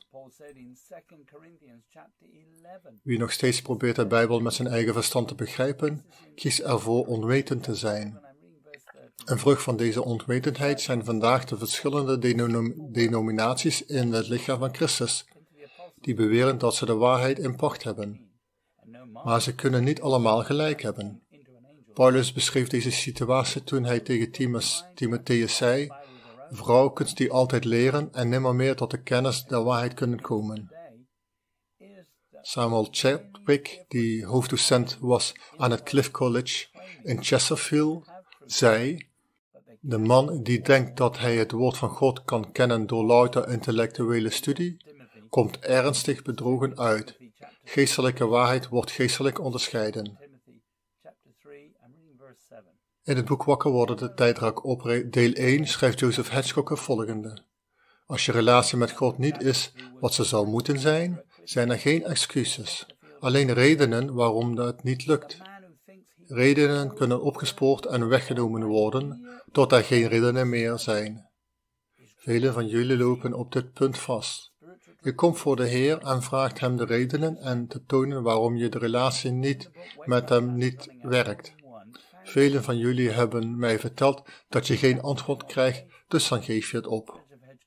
Wie nog steeds probeert de Bijbel met zijn eigen verstand te begrijpen, kiest ervoor onwetend te zijn. Een vrucht van deze onwetendheid zijn vandaag de verschillende denominaties in het lichaam van Christus, die beweren dat ze de waarheid in pacht hebben. Maar ze kunnen niet allemaal gelijk hebben. Paulus beschreef deze situatie toen hij tegen Timotheus zei, vrouw kunt die altijd leren en nimmer meer tot de kennis der waarheid kunnen komen. Samuel Chadwick, die hoofddocent was aan het Cliff College in Chesterfield, zei, de man die denkt dat hij het woord van God kan kennen door louter intellectuele studie, komt ernstig bedrogen uit. Geestelijke waarheid wordt geestelijk onderscheiden. In het boek Wakker worden, de tijdrak op deel 1 schrijft Joseph Hedgecock het volgende. Als je relatie met God niet is wat ze zou moeten zijn, zijn er geen excuses. Alleen redenen waarom dat niet lukt. Redenen kunnen opgespoord en weggenomen worden, tot er geen redenen meer zijn. Velen van jullie lopen op dit punt vast. Je komt voor de Heer en vraagt hem de redenen en te tonen waarom je de relatie met hem niet werkt. Velen van jullie hebben mij verteld dat je geen antwoord krijgt, dus dan geef je het op.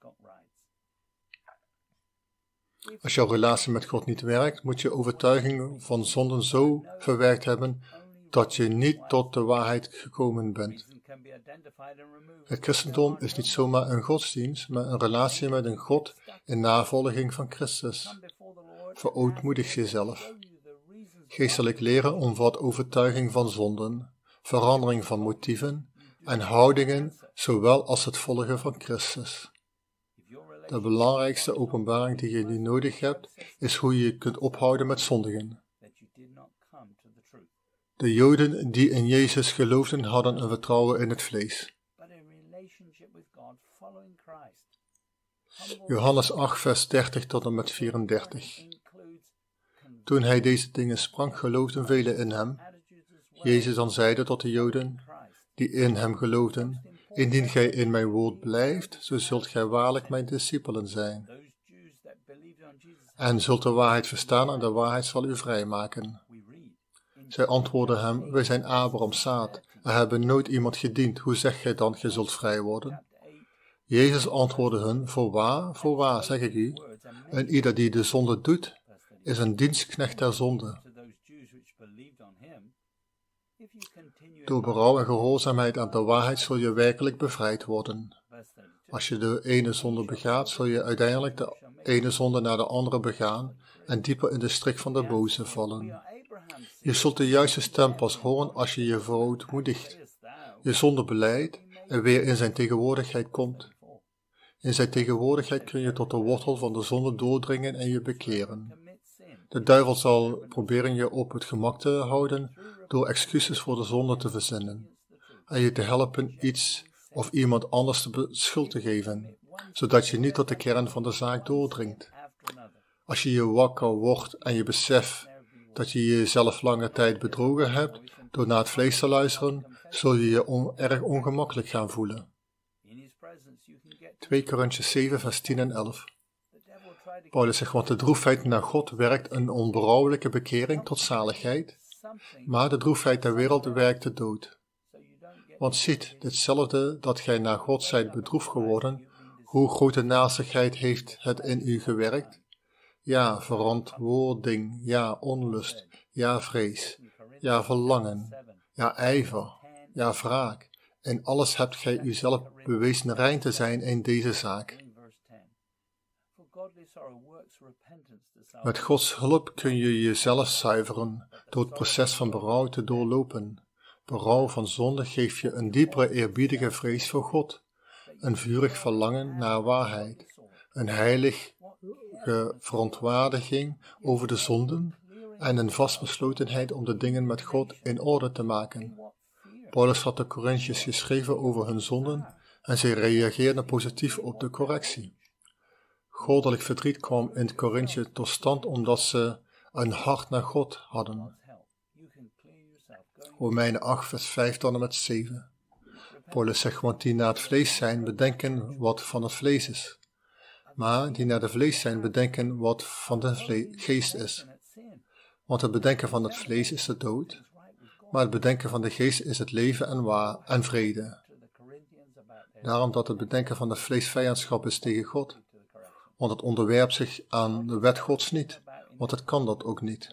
Als jouw relatie met God niet werkt, moet je overtuiging van zonden zo verwerkt hebben dat je niet tot de waarheid gekomen bent. Het christendom is niet zomaar een godsdienst, maar een relatie met een God in navolging van Christus. Verootmoedig jezelf. Geestelijk leren omvat overtuiging van zonden, verandering van motieven en houdingen, zowel als het volgen van Christus. De belangrijkste openbaring die je nu nodig hebt, is hoe je kunt ophouden met zondigen. De Joden die in Jezus geloofden, hadden een vertrouwen in het vlees. Johannes 8 vers 30 tot en met 34. Toen hij deze dingen sprak, geloofden velen in hem. Jezus dan zeide tot de Joden, die in hem geloofden, indien gij in mijn woord blijft, zo zult gij waarlijk mijn discipelen zijn. En zult de waarheid verstaan en de waarheid zal u vrijmaken. Zij antwoordden hem, wij zijn Abrahams zaad, en hebben nooit iemand gediend, hoe zeg gij dan, gij zult vrij worden? Jezus antwoordde hun, voorwaar zeg ik u, en ieder die de zonde doet, is een dienstknecht der zonde. Door berouw en gehoorzaamheid aan de waarheid zul je werkelijk bevrijd worden. Als je de ene zonde begaat, zul je uiteindelijk de ene zonde naar de andere begaan en dieper in de strik van de boze vallen. Je zult de juiste stem pas horen als je je verootmoedigt, je zonde beleidt en weer in zijn tegenwoordigheid komt. In zijn tegenwoordigheid kun je tot de wortel van de zonde doordringen en je bekeren. De duivel zal proberen je op het gemak te houden door excuses voor de zonde te verzinnen en je te helpen iets of iemand anders de schuld te geven, zodat je niet tot de kern van de zaak doordringt. Als je wakker wordt en je beseft dat je jezelf lange tijd bedrogen hebt door naar het vlees te luisteren, zul je je erg ongemakkelijk gaan voelen. 2 Korintiërs 7 vers 10 en 11. Paulus zegt, want de droefheid naar God werkt een onberouwelijke bekering tot zaligheid, maar de droefheid der wereld werkt de dood. Want ziet, ditzelfde dat gij naar God zijt bedroefd geworden, hoe grote naastigheid heeft het in u gewerkt? Ja, verantwoording, ja, onlust, ja, vrees, ja, verlangen, ja, ijver, ja, wraak. In alles hebt gij uzelf bewezen rein te zijn in deze zaak. Met Gods hulp kun je jezelf zuiveren door het proces van berouw te doorlopen. Berouw van zonde geeft je een diepere eerbiedige vrees voor God, een vurig verlangen naar waarheid, een heilige verontwaardiging over de zonden en een vastbeslotenheid om de dingen met God in orde te maken. Paulus had de Corinthiërs geschreven over hun zonden en zij reageerden positief op de correctie. Goddelijk verdriet kwam in Korinthe tot stand omdat ze een hart naar God hadden. Romeinen 8 vers 5 tot en met 7. Paulus zegt, want die naar het vlees zijn, bedenken wat van het vlees is. Maar die naar de vlees zijn, bedenken wat van de geest is. Want het bedenken van het vlees is de dood, maar het bedenken van de geest is het leven en vrede. Daarom dat het bedenken van het vlees vijandschap is tegen God. Want het onderwerpt zich aan de wet Gods niet, want het kan dat ook niet.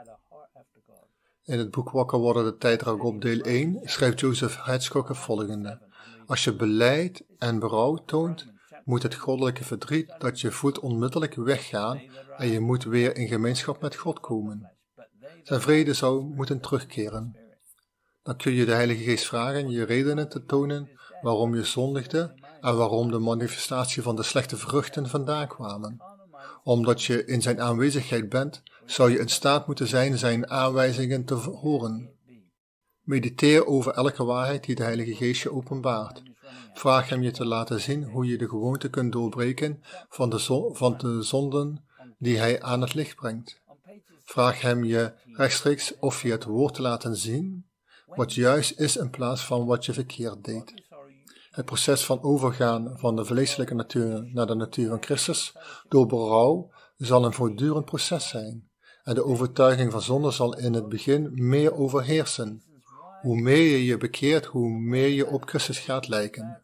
In het boek Wakker worden, de tijdrak op deel 1, schrijft Joseph Hitchcock het volgende. Als je belijdt en berouw toont, moet het goddelijke verdriet dat je voelt onmiddellijk weggaan en je moet weer in gemeenschap met God komen. Zijn vrede zou moeten terugkeren. Dan kun je de Heilige Geest vragen je redenen te tonen waarom je zondigde en waarom de manifestatie van de slechte vruchten vandaan kwamen. Omdat je in zijn aanwezigheid bent, zou je in staat moeten zijn zijn aanwijzingen te horen. Mediteer over elke waarheid die de Heilige Geest je openbaart. Vraag hem je te laten zien hoe je de gewoonte kunt doorbreken van de zonden die hij aan het licht brengt. Vraag hem je rechtstreeks of via het woord te laten zien wat juist is in plaats van wat je verkeerd deed. Het proces van overgaan van de vleeselijke natuur naar de natuur van Christus door berouw zal een voortdurend proces zijn en de overtuiging van zonde zal in het begin meer overheersen. Hoe meer je je bekeert, hoe meer je op Christus gaat lijken.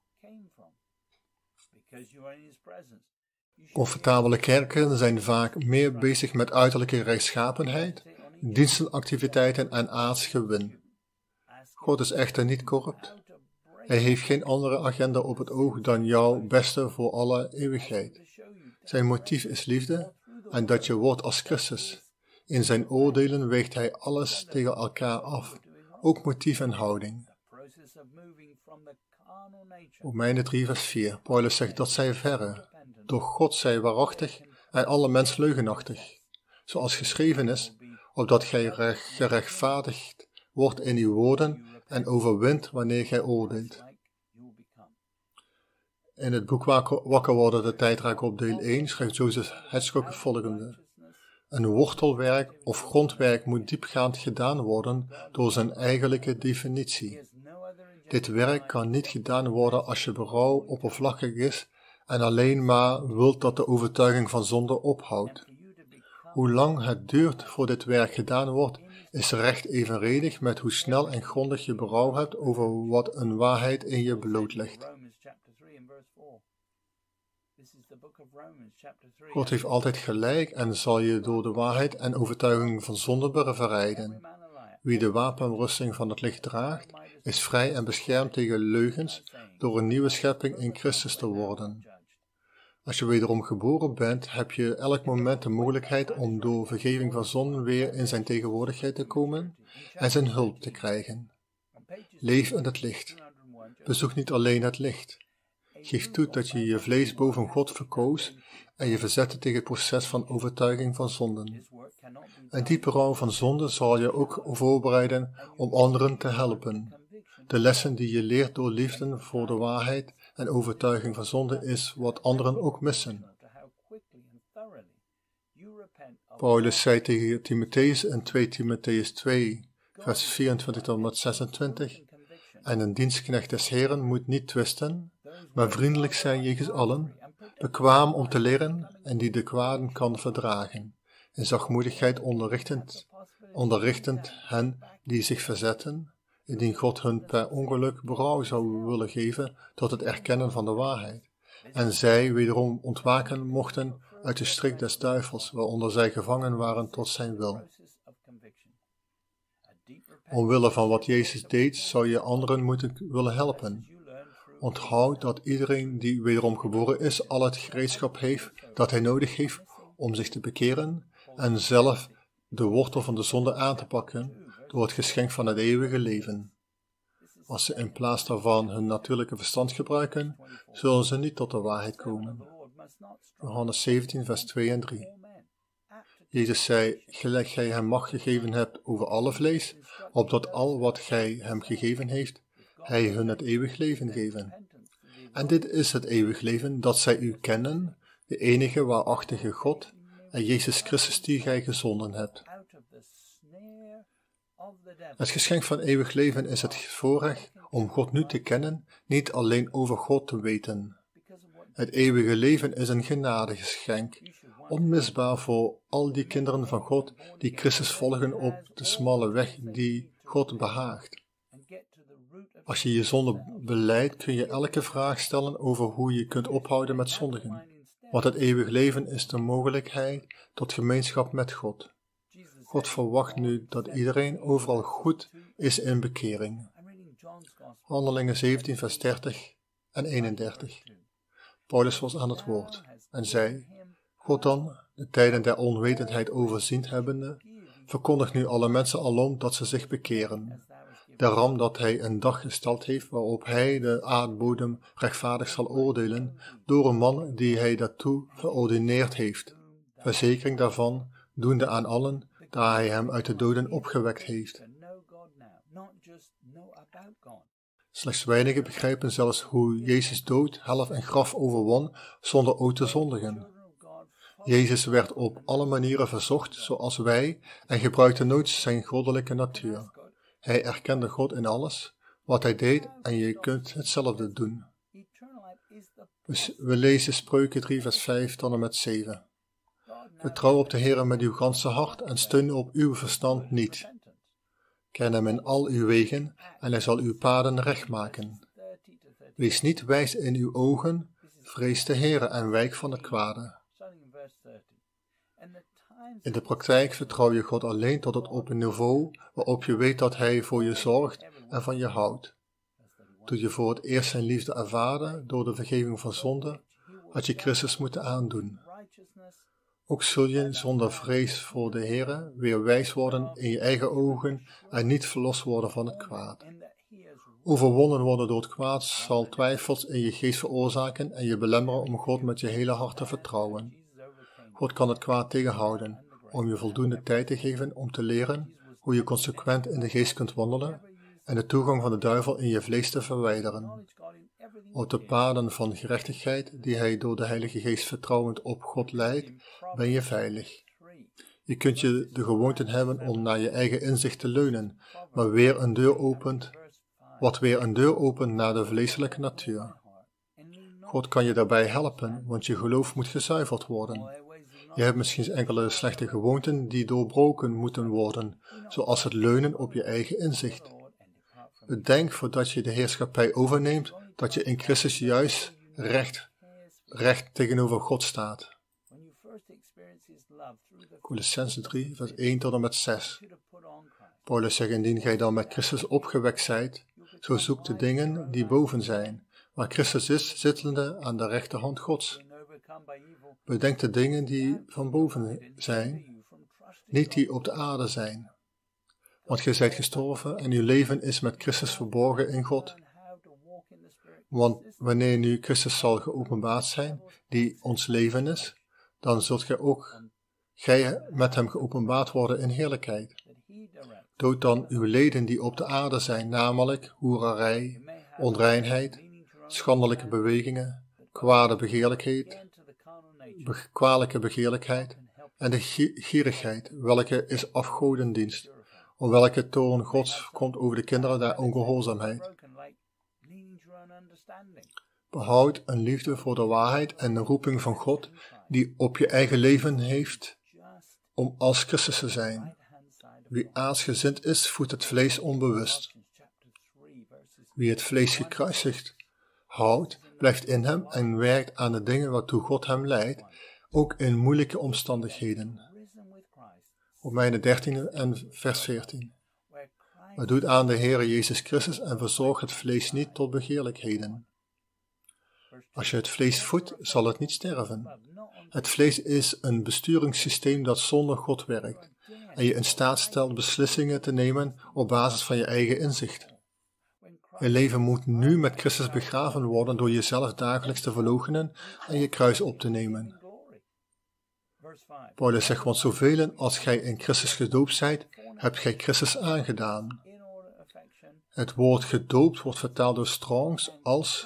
Comfortabele kerken zijn vaak meer bezig met uiterlijke rechtschapenheid, dienstenactiviteiten en aards gewin. God is echter niet corrupt. Hij heeft geen andere agenda op het oog dan jouw beste voor alle eeuwigheid. Zijn motief is liefde en dat je wordt als Christus. In zijn oordelen weegt hij alles tegen elkaar af, ook motief en houding. Romeinen 3 vers 4. Paulus zegt dat zij verre, doch God zij waarachtig en alle mens leugenachtig. Zoals geschreven is, opdat gij gerechtvaardigd wordt in uw woorden en overwint wanneer gij oordeelt. In het boek Wakker worden, de tijdrak op deel 1, schrijft Joseph Hitchcock het volgende. Een wortelwerk of grondwerk moet diepgaand gedaan worden door zijn eigenlijke definitie. Dit werk kan niet gedaan worden als je berouw oppervlakkig is en alleen maar wilt dat de overtuiging van zonde ophoudt. Hoe lang het duurt voor dit werk gedaan wordt, is recht evenredig met hoe snel en grondig je berouw hebt over wat een waarheid in je blootlegt. God heeft altijd gelijk en zal je door de waarheid en overtuiging van zonde bevrijden. Wie de wapenrusting van het licht draagt, is vrij en beschermd tegen leugens door een nieuwe schepping in Christus te worden. Als je wederom geboren bent, heb je elk moment de mogelijkheid om door vergeving van zonden weer in zijn tegenwoordigheid te komen en zijn hulp te krijgen. Leef in het licht. Bezoek niet alleen het licht. Geef toe dat je je vlees boven God verkoos en je verzette tegen het proces van overtuiging van zonden. Een diepe rouw van zonde zal je ook voorbereiden om anderen te helpen. De lessen die je leert door liefde voor de waarheid en overtuiging van zonde is wat anderen ook missen. Paulus zei tegen Timotheus in 2 Timotheus 2, vers 24 tot en met 26, en een dienstknecht des Heren moet niet twisten, maar vriendelijk zijn jegens allen, bekwaam om te leren en die de kwaden kan verdragen, in zachtmoedigheid onderrichtend hen die zich verzetten, indien God hun per ongeluk berouw zou willen geven tot het erkennen van de waarheid, en zij wederom ontwaken mochten uit de strik des duivels, waaronder zij gevangen waren tot zijn wil. Omwille van wat Jezus deed, zou je anderen moeten willen helpen. Onthoud dat iedereen die wederom geboren is, al het gereedschap heeft dat hij nodig heeft om zich te bekeren en zelf de wortel van de zonde aan te pakken door het geschenk van het eeuwige leven. Als ze in plaats daarvan hun natuurlijke verstand gebruiken, zullen ze niet tot de waarheid komen. Johannes 17, vers 2 en 3. Jezus zei, gelijk gij hem macht gegeven hebt over alle vlees, opdat al wat gij hem gegeven heeft, hij hun het eeuwig leven geven. En dit is het eeuwig leven, dat zij u kennen, de enige waarachtige God, en Jezus Christus die gij gezonden hebt. Het geschenk van eeuwig leven is het voorrecht om God nu te kennen, niet alleen over God te weten. Het eeuwige leven is een genadegeschenk, onmisbaar voor al die kinderen van God die Christus volgen op de smalle weg die God behaagt. Als je je zonde belijdt, kun je elke vraag stellen over hoe je kunt ophouden met zondigen. Want het eeuwig leven is de mogelijkheid tot gemeenschap met God. God verwacht nu dat iedereen overal goed is in bekering. Handelingen 17 vers 30 en 31. Paulus was aan het woord en zei, God dan, de tijden der onwetendheid overziend hebbende, verkondigt nu alle mensen alom dat ze zich bekeren. Daarom dat hij een dag gesteld heeft waarop hij de aardbodem rechtvaardig zal oordelen door een man die hij daartoe geordineerd heeft. Verzekering daarvan doende aan allen, daar hij hem uit de doden opgewekt heeft. Slechts weinigen begrijpen zelfs hoe Jezus dood, hel en graf overwon zonder ooit te zondigen. Jezus werd op alle manieren verzocht zoals wij en gebruikte nooit zijn goddelijke natuur. Hij erkende God in alles wat hij deed en je kunt hetzelfde doen. We lezen Spreuken 3 vers 5 tot en met 7. Vertrouw op de Heere met uw ganse hart en steun op uw verstand niet. Ken hem in al uw wegen en hij zal uw paden recht maken. Wees niet wijs in uw ogen, vrees de Heere en wijk van het kwade. In de praktijk vertrouw je God alleen tot op een niveau waarop je weet dat hij voor je zorgt en van je houdt. Toen je voor het eerst zijn liefde ervaarde door de vergeving van zonde, had je Christus moeten aandoen. Ook zul je zonder vrees voor de Heere weer wijs worden in je eigen ogen en niet verlost worden van het kwaad. Overwonnen worden door het kwaad zal twijfels in je geest veroorzaken en je belemmeren om God met je hele hart te vertrouwen. God kan het kwaad tegenhouden, om je voldoende tijd te geven om te leren hoe je consequent in de geest kunt wandelen en de toegang van de duivel in je vlees te verwijderen. Op de paden van gerechtigheid, die hij door de Heilige Geest vertrouwend op God leidt, ben je veilig. Je kunt je de gewoonte hebben om naar je eigen inzicht te leunen, wat weer een deur opent naar de vleeselijke natuur. God kan je daarbij helpen, want je geloof moet gezuiverd worden. Je hebt misschien enkele slechte gewoonten die doorbroken moeten worden, zoals het leunen op je eigen inzicht. Bedenk voordat je de heerschappij overneemt, dat je in Christus juist recht tegenover God staat. Colossenzen 3, vers 1 tot en met 6. Paulus zegt, indien gij dan met Christus opgewekt zijt, zo zoekt de dingen die boven zijn, waar Christus is, zittende aan de rechterhand Gods. Bedenk de dingen die van boven zijn, niet die op de aarde zijn. Want gij zijt gestorven en uw leven is met Christus verborgen in God. Want wanneer nu Christus zal geopenbaard zijn, die ons leven is, dan zult gij met hem geopenbaard worden in heerlijkheid. Dood dan uw leden die op de aarde zijn, namelijk hoererij, onreinheid, schandelijke bewegingen, kwalijke begeerlijkheid en de gierigheid, welke is afgodendienst, om welke toorn Gods komt over de kinderen der ongehoorzaamheid. Behoud een liefde voor de waarheid en de roeping van God, die op je eigen leven heeft, om als Christus te zijn. Wie aardsgezind is, voedt het vlees onbewust. Wie het vlees gekruisigd houdt, blijft in hem en werkt aan de dingen waartoe God hem leidt, ook in moeilijke omstandigheden. Romeinen 13 en vers 14. Maar doet aan de Heere Jezus Christus en verzorg het vlees niet tot begeerlijkheden. Als je het vlees voedt, zal het niet sterven. Het vlees is een besturingssysteem dat zonder God werkt en je in staat stelt beslissingen te nemen op basis van je eigen inzicht. Je leven moet nu met Christus begraven worden door jezelf dagelijks te verloochenen en je kruis op te nemen. Paulus zegt, want zoveel als gij in Christus gedoopt zijt, hebt gij Christus aangedaan. Het woord gedoopt wordt vertaald door Strongs als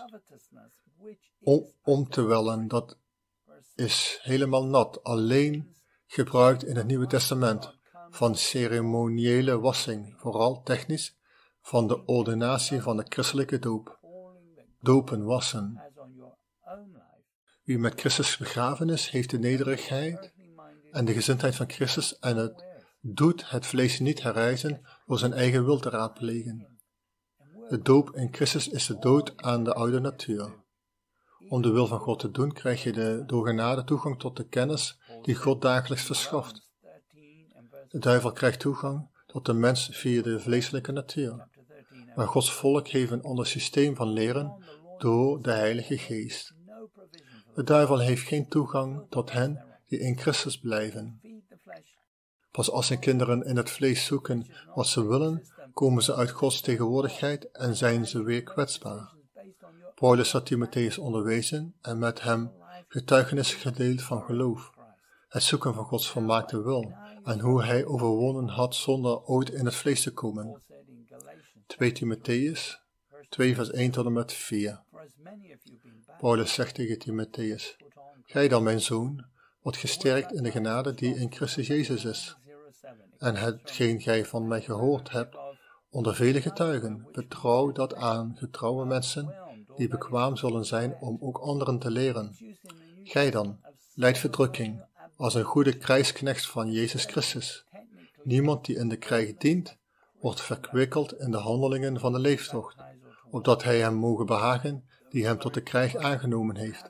om te wellen. Dat is helemaal nat, alleen gebruikt in het Nieuwe Testament, van ceremoniële wassing, vooral technisch, van de ordinatie van de christelijke doop. Dopen, wassen. Wie met Christus begraven is, heeft de nederigheid en de gezindheid van Christus en het doet het vlees niet herrijzen door zijn eigen wil te raadplegen. De doop in Christus is de dood aan de oude natuur. Om de wil van God te doen, krijg je door genade toegang tot de kennis die God dagelijks verschaft. De duivel krijgt toegang tot de mens via de vleeselijke natuur. Maar Gods volk heeft een ander systeem van leren door de Heilige Geest. De duivel heeft geen toegang tot hen die in Christus blijven. Pas als zijn kinderen in het vlees zoeken wat ze willen, komen ze uit Gods tegenwoordigheid en zijn ze weer kwetsbaar. Paulus had Timotheus onderwezen en met hem getuigenis gedeeld van geloof, het zoeken van Gods volmaakte wil en hoe hij overwonnen had zonder ooit in het vlees te komen. 2 Timotheus 2 vers 1 tot en met 4. Paulus zegt tegen Timotheus, gij dan mijn zoon, wordt gesterkt in de genade die in Christus Jezus is. En hetgeen gij van mij gehoord hebt, onder vele getuigen, betrouw dat aan getrouwe mensen, die bekwaam zullen zijn om ook anderen te leren. Gij dan, lijdt verdrukking, als een goede krijgsknecht van Jezus Christus. Niemand die in de krijg dient, wordt verkwikkeld in de handelingen van de leeftocht, opdat hij hem moge behagen, die hem tot de krijg aangenomen heeft.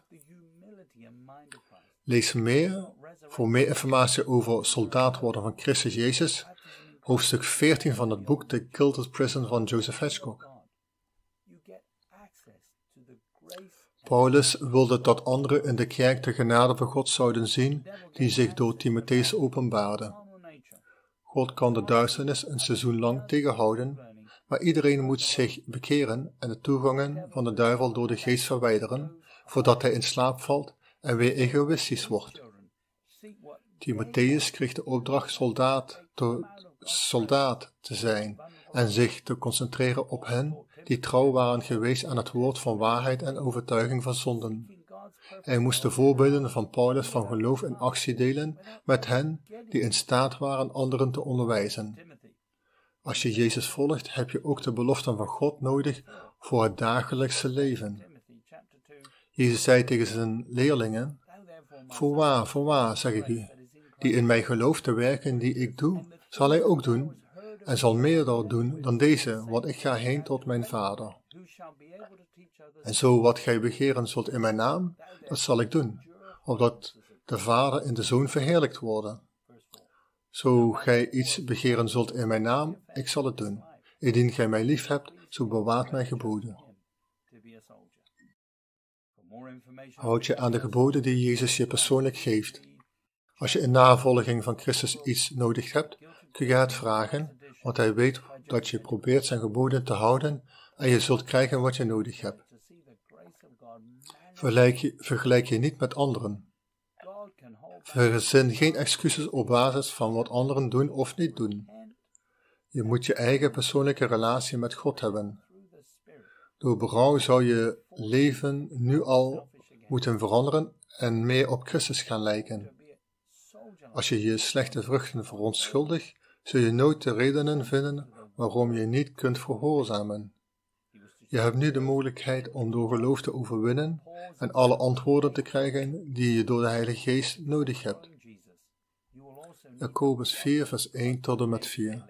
Lees voor meer informatie over soldaat worden van Christus Jezus, hoofdstuk 14 van het boek The Gilded Prison van Joseph Hitchcock. Paulus wilde dat anderen in de kerk de genade van God zouden zien die zich door Timotheus openbaarde. God kan de duisternis een seizoen lang tegenhouden, maar iedereen moet zich bekeren en de toegangen van de duivel door de geest verwijderen, voordat hij in slaap valt en weer egoïstisch wordt. Timotheus kreeg de opdracht soldaat te zijn en zich te concentreren op hen die trouw waren geweest aan het woord van waarheid en overtuiging van zonden. Hij moest de voorbeelden van Paulus van geloof in actie delen met hen die in staat waren anderen te onderwijzen. Als je Jezus volgt, heb je ook de beloften van God nodig voor het dagelijkse leven. Jezus zei tegen zijn leerlingen, voorwaar, zeg ik u, die in mij gelooft de werken die ik doe, zal hij ook doen, en zal meer doen dan deze, want ik ga heen tot mijn Vader. En zo wat gij begeren zult in mijn naam, dat zal ik doen, opdat de Vader en de Zoon verheerlijkt worden. Zo gij iets begeren zult in mijn naam, ik zal het doen. Indien gij mij lief hebt, zo bewaart mijn geboden. Houd je aan de geboden die Jezus je persoonlijk geeft. Als je in navolging van Christus iets nodig hebt, kun je het vragen, want hij weet dat je probeert zijn geboden te houden en je zult krijgen wat je nodig hebt. Vergelijk je niet met anderen. Verzin geen excuses op basis van wat anderen doen of niet doen. Je moet je eigen persoonlijke relatie met God hebben. Door berouw zou je leven nu al moeten veranderen en meer op Christus gaan lijken. Als je je slechte vruchten verontschuldigt, zul je nooit de redenen vinden waarom je niet kunt gehoorzamen. Je hebt nu de mogelijkheid om door geloof te overwinnen en alle antwoorden te krijgen die je door de Heilige Geest nodig hebt. Jacobus 4 vers 1 tot en met 4.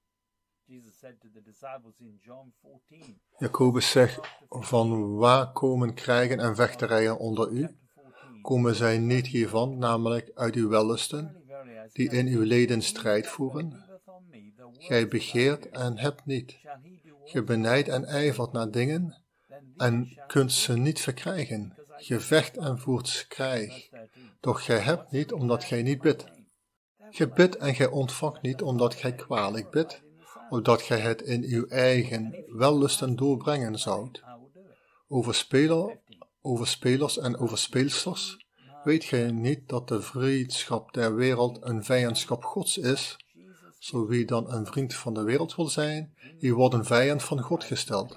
Jacobus zegt, van waar komen krijgen en vechterijen onder u? Komen zij niet hiervan, namelijk uit uw wellusten, die in uw leden strijd voeren? Gij begeert en hebt niet. Ge benijdt en ijvert naar dingen en kunt ze niet verkrijgen. Ge vecht en voert krijg, doch gij hebt niet, omdat gij niet bidt. Ge bidt en gij ontvangt niet, omdat gij kwalijk bidt, opdat gij het in uw eigen wellusten doorbrengen zoudt. Overspelers en overspeelsters, Weet gij niet dat de vriendschap der wereld een vijandschap Gods is? Zo wie dan een vriend van de wereld wil zijn, die wordt een vijand van God gesteld.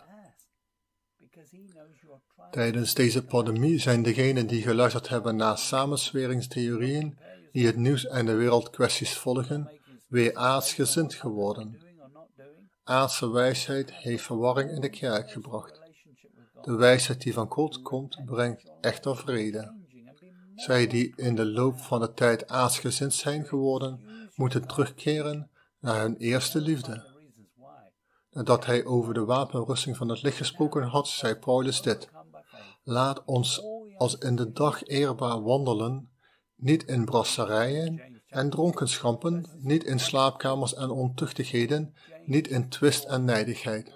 Tijdens deze pandemie zijn degenen die geluisterd hebben naar samenzweringstheorieën, die het nieuws en de wereldkwesties volgen, weer aardsgezind geworden. Aardse wijsheid heeft verwarring in de kerk gebracht. De wijsheid die van God komt, brengt echter vrede. Zij die in de loop van de tijd aardsgezind zijn geworden, moeten terugkeren naar hun eerste liefde. Nadat hij over de wapenrusting van het licht gesproken had, zei Paulus dit: Laat ons als in de dag eerbaar wandelen, niet in brasserijen en dronkenschampen, niet in slaapkamers en ontuchtigheden, niet in twist en nijdigheid.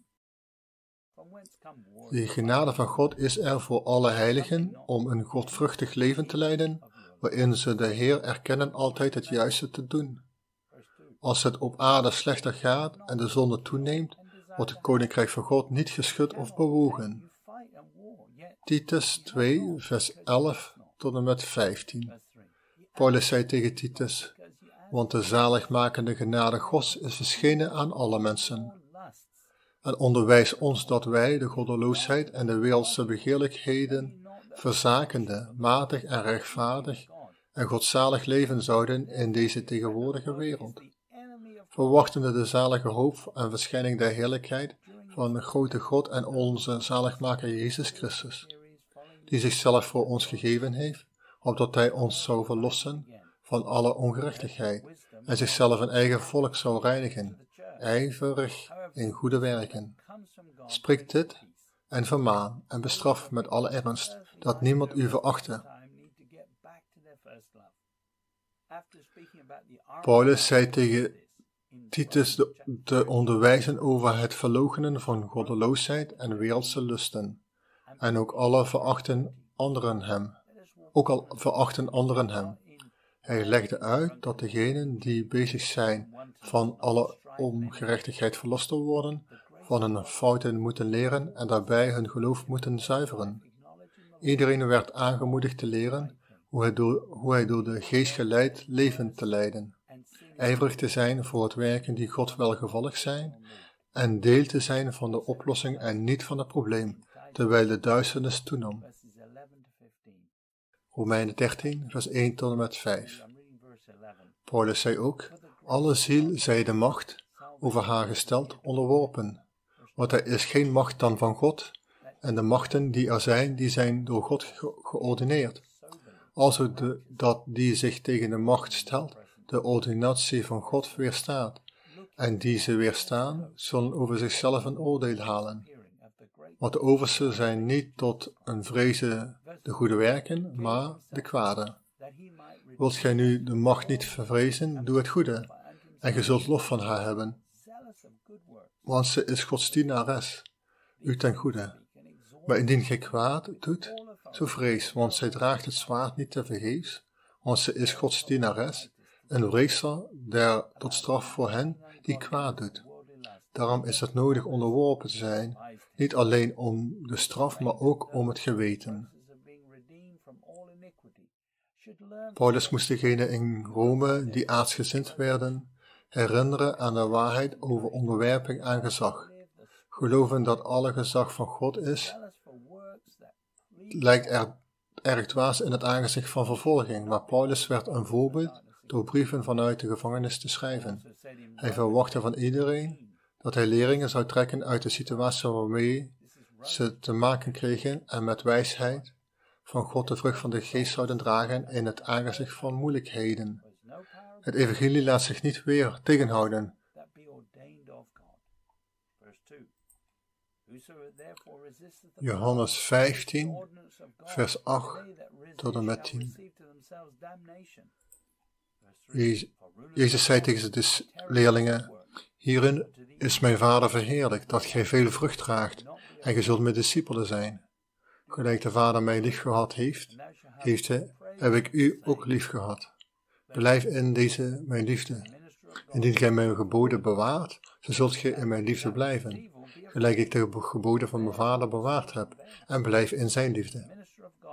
De genade van God is er voor alle heiligen om een godvruchtig leven te leiden, waarin ze de Heer erkennen altijd het juiste te doen. Als het op aarde slechter gaat en de zonde toeneemt, wordt het koninkrijk van God niet geschud of bewogen. Titus 2, vers 11 tot en met 15. Paulus zei tegen Titus: Want de zaligmakende genade Gods is verschenen aan alle mensen. En onderwijs ons dat wij de goddeloosheid en de wereldse begeerlijkheden verzakende, matig en rechtvaardig en godzalig leven zouden in deze tegenwoordige wereld, verwachtende de zalige hoop en verschijning der heerlijkheid van de grote God en onze zaligmaker Jezus Christus, die zichzelf voor ons gegeven heeft, opdat hij ons zou verlossen van alle ongerechtigheid en zichzelf een eigen volk zou reinigen, ijverig in goede werken. Spreek dit en vermaan en bestraf met alle ernst, dat niemand u verachte. Paulus zei tegen Titus te onderwijzen over het verloochenen van goddeloosheid en wereldse lusten, en ook al verachten anderen hem. Hij legde uit dat degenen die bezig zijn van alle ongerechtigheid verlost te worden, van hun fouten moeten leren en daarbij hun geloof moeten zuiveren. Iedereen werd aangemoedigd te leren hoe hij door de geest geleid leven te leiden, ijverig te zijn voor het werken die God welgevallig zijn, en deel te zijn van de oplossing en niet van het probleem, terwijl de duisternis toenam. Romeinen 13, vers 1 tot en met 5. Paulus zei ook: Alle ziel zij de macht over haar gesteld onderworpen, want er is geen macht dan van God, en de machten die er zijn, die zijn door God geordineerd. Also dat die zich tegen de macht stelt, de ordinatie van God weerstaat, en die ze weerstaan, zullen over zichzelf een oordeel halen. Want de oversten zijn niet tot een vrezen de goede werken, maar de kwade. Wilt gij nu de macht niet vrezen, doe het goede, en ge zult lof van haar hebben. Want ze is Gods dienares, u ten goede. Maar indien gij kwaad doet, zo vrees, want zij draagt het zwaard niet tevergeefs, want ze is Gods dienares, een wreekster der tot straf voor hen die kwaad doet. Daarom is het nodig onderworpen te zijn, niet alleen om de straf, maar ook om het geweten. Paulus moest degenen in Rome die aardsgezind werden, herinneren aan de waarheid over onderwerping aan gezag. Geloven dat alle gezag van God is, lijkt erg dwaas in het aangezicht van vervolging, maar Paulus werd een voorbeeld door brieven vanuit de gevangenis te schrijven. Hij verwachtte van iedereen dat hij leringen zou trekken uit de situatie waarmee ze te maken kregen en met wijsheid van God de vrucht van de geest zouden dragen in het aangezicht van moeilijkheden. Het evangelie laat zich niet weer tegenhouden. Johannes 15, vers 8 tot en met 10. Jezus zei tegen de leerlingen: Hierin is mijn Vader verheerlijkt, dat gij veel vrucht draagt, en gij zult mijn discipelen zijn. Gelijk de Vader mij lief gehad heeft, heb ik u ook lief gehad. Blijf in deze mijn liefde. Indien gij mijn geboden bewaart, zo zult gij in mijn liefde blijven, gelijk ik de geboden van mijn Vader bewaard heb, en blijf in zijn liefde.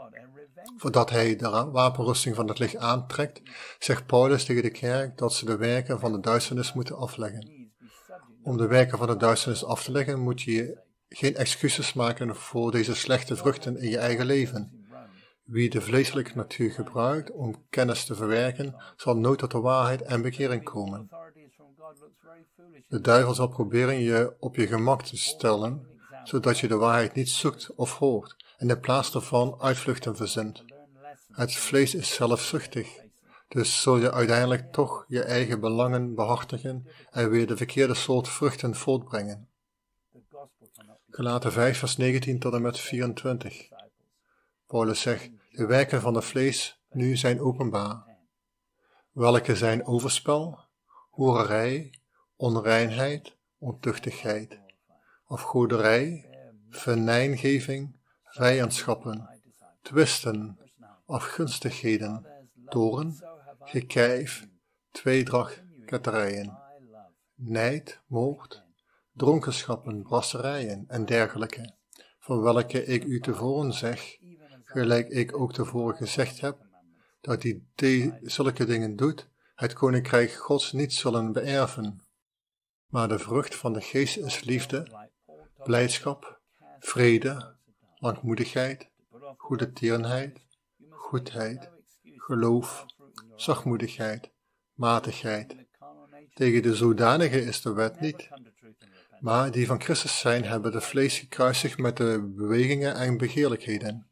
Voordat hij de wapenrusting van het licht aantrekt, zegt Paulus tegen de kerk dat ze de werken van de duisternis moeten afleggen. Om de werken van de duisternis af te leggen moet je geen excuses maken voor deze slechte vruchten in je eigen leven. Wie de vleeselijke natuur gebruikt om kennis te verwerken, zal nooit tot de waarheid en bekering komen. De duivel zal proberen je op je gemak te stellen, zodat je de waarheid niet zoekt of hoort, en in plaats daarvan uitvluchten verzint. Het vlees is zelfzuchtig, dus zul je uiteindelijk toch je eigen belangen behartigen en weer de verkeerde soort vruchten voortbrengen. Galaten 5 vers 19 tot en met 24. Paulus zegt, de werken van het vlees nu zijn openbaar. Welke zijn overspel, hoererij, onreinheid, ontuchtigheid, afgoderij, venijngeving, vijandschappen, twisten, afgunstigheden, toorn, gekijf, tweedracht, ketterijen, nijd, moord, dronkenschappen, brasserijen en dergelijke, van welke ik u tevoren zeg, gelijk ik ook tevoren gezegd heb, dat die zulke dingen doet, het koninkrijk Gods niet zullen beërven. Maar de vrucht van de geest is liefde, blijdschap, vrede, langmoedigheid, goede tierenheid, goedheid, geloof, zachtmoedigheid, matigheid. Tegen de zodanige is de wet niet. Maar die van Christus zijn, hebben de vlees gekruisigd met de bewegingen en begeerlijkheden.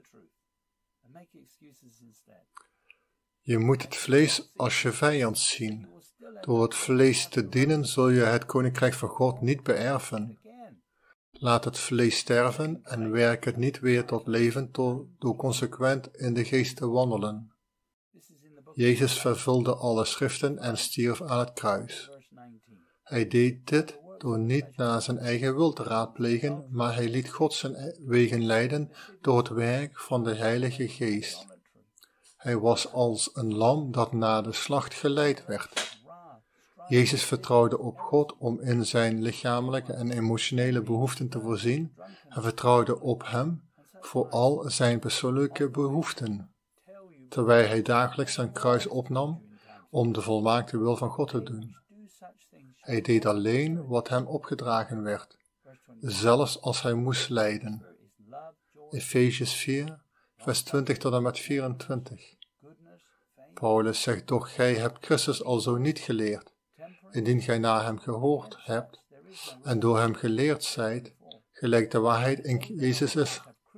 Je moet het vlees als je vijand zien. Door het vlees te dienen zul je het koninkrijk van God niet beërven. Laat het vlees sterven en werk het niet weer tot leven door consequent in de geest te wandelen. Jezus vervulde alle schriften en stierf aan het kruis. Hij deed dit door niet naar zijn eigen wil te raadplegen, maar hij liet God zijn wegen leiden door het werk van de Heilige Geest. Hij was als een lam dat na de slacht geleid werd. Jezus vertrouwde op God om in zijn lichamelijke en emotionele behoeften te voorzien en vertrouwde op hem voor al zijn persoonlijke behoeften, terwijl hij dagelijks zijn kruis opnam om de volmaakte wil van God te doen. Hij deed alleen wat hem opgedragen werd, zelfs als hij moest lijden. Efesiërs 4, vers 20 tot en met 24. Paulus zegt, doch gij hebt Christus alzo niet geleerd, indien gij naar hem gehoord hebt en door hem geleerd zijt, gelijk de waarheid in Jezus is.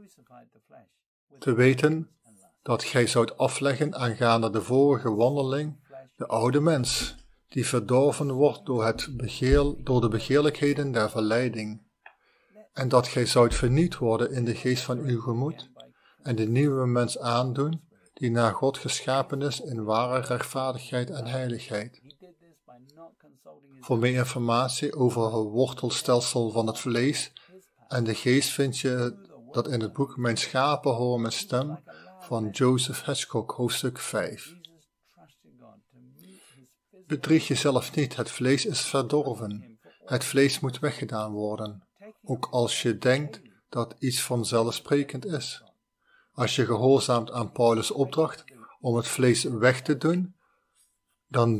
Te weten dat gij zoudt afleggen aangaande de vorige wandeling, de oude mens, die verdorven wordt door de begeerlijkheden der verleiding, en dat gij zoudt vernieuwd worden in de geest van uw gemoed, en de nieuwe mens aandoen, die naar God geschapen is in ware rechtvaardigheid en heiligheid. Voor meer informatie over het wortelstelsel van het vlees en de geest vind je dat in het boek Mijn schapen horen mijn stem van Joseph Hitchcock, hoofdstuk 5. Bedrieg jezelf niet, het vlees is verdorven. Het vlees moet weggedaan worden, ook als je denkt dat iets vanzelfsprekend is. Als je gehoorzaamt aan Paulus' opdracht om het vlees weg te doen, dan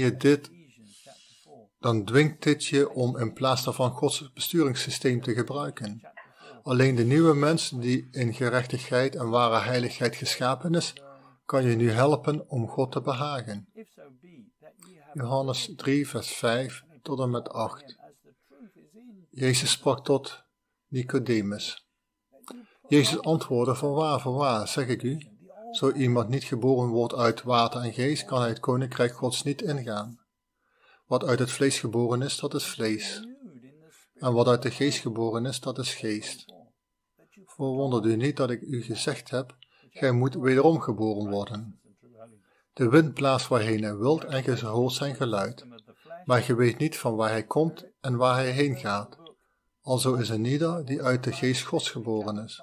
dwingt dit je om in plaats daarvan Gods besturingssysteem te gebruiken. Alleen de nieuwe mens die in gerechtigheid en ware heiligheid geschapen is, kan je nu helpen om God te behagen. Johannes 3 vers 5 tot en met 8. Jezus sprak tot Nicodemus. Jezus antwoordde, voorwaar, zeg ik u, zo iemand niet geboren wordt uit water en geest, kan hij het koninkrijk Gods niet ingaan. Wat uit het vlees geboren is, dat is vlees. En wat uit de geest geboren is, dat is geest. Verwondert u niet dat ik u gezegd heb, gij moet wederom geboren worden. De wind blaast waarheen hij wilt en ge hoort zijn geluid, maar je weet niet van waar hij komt en waar hij heen gaat. Alzo is een ieder die uit de geest Gods geboren is.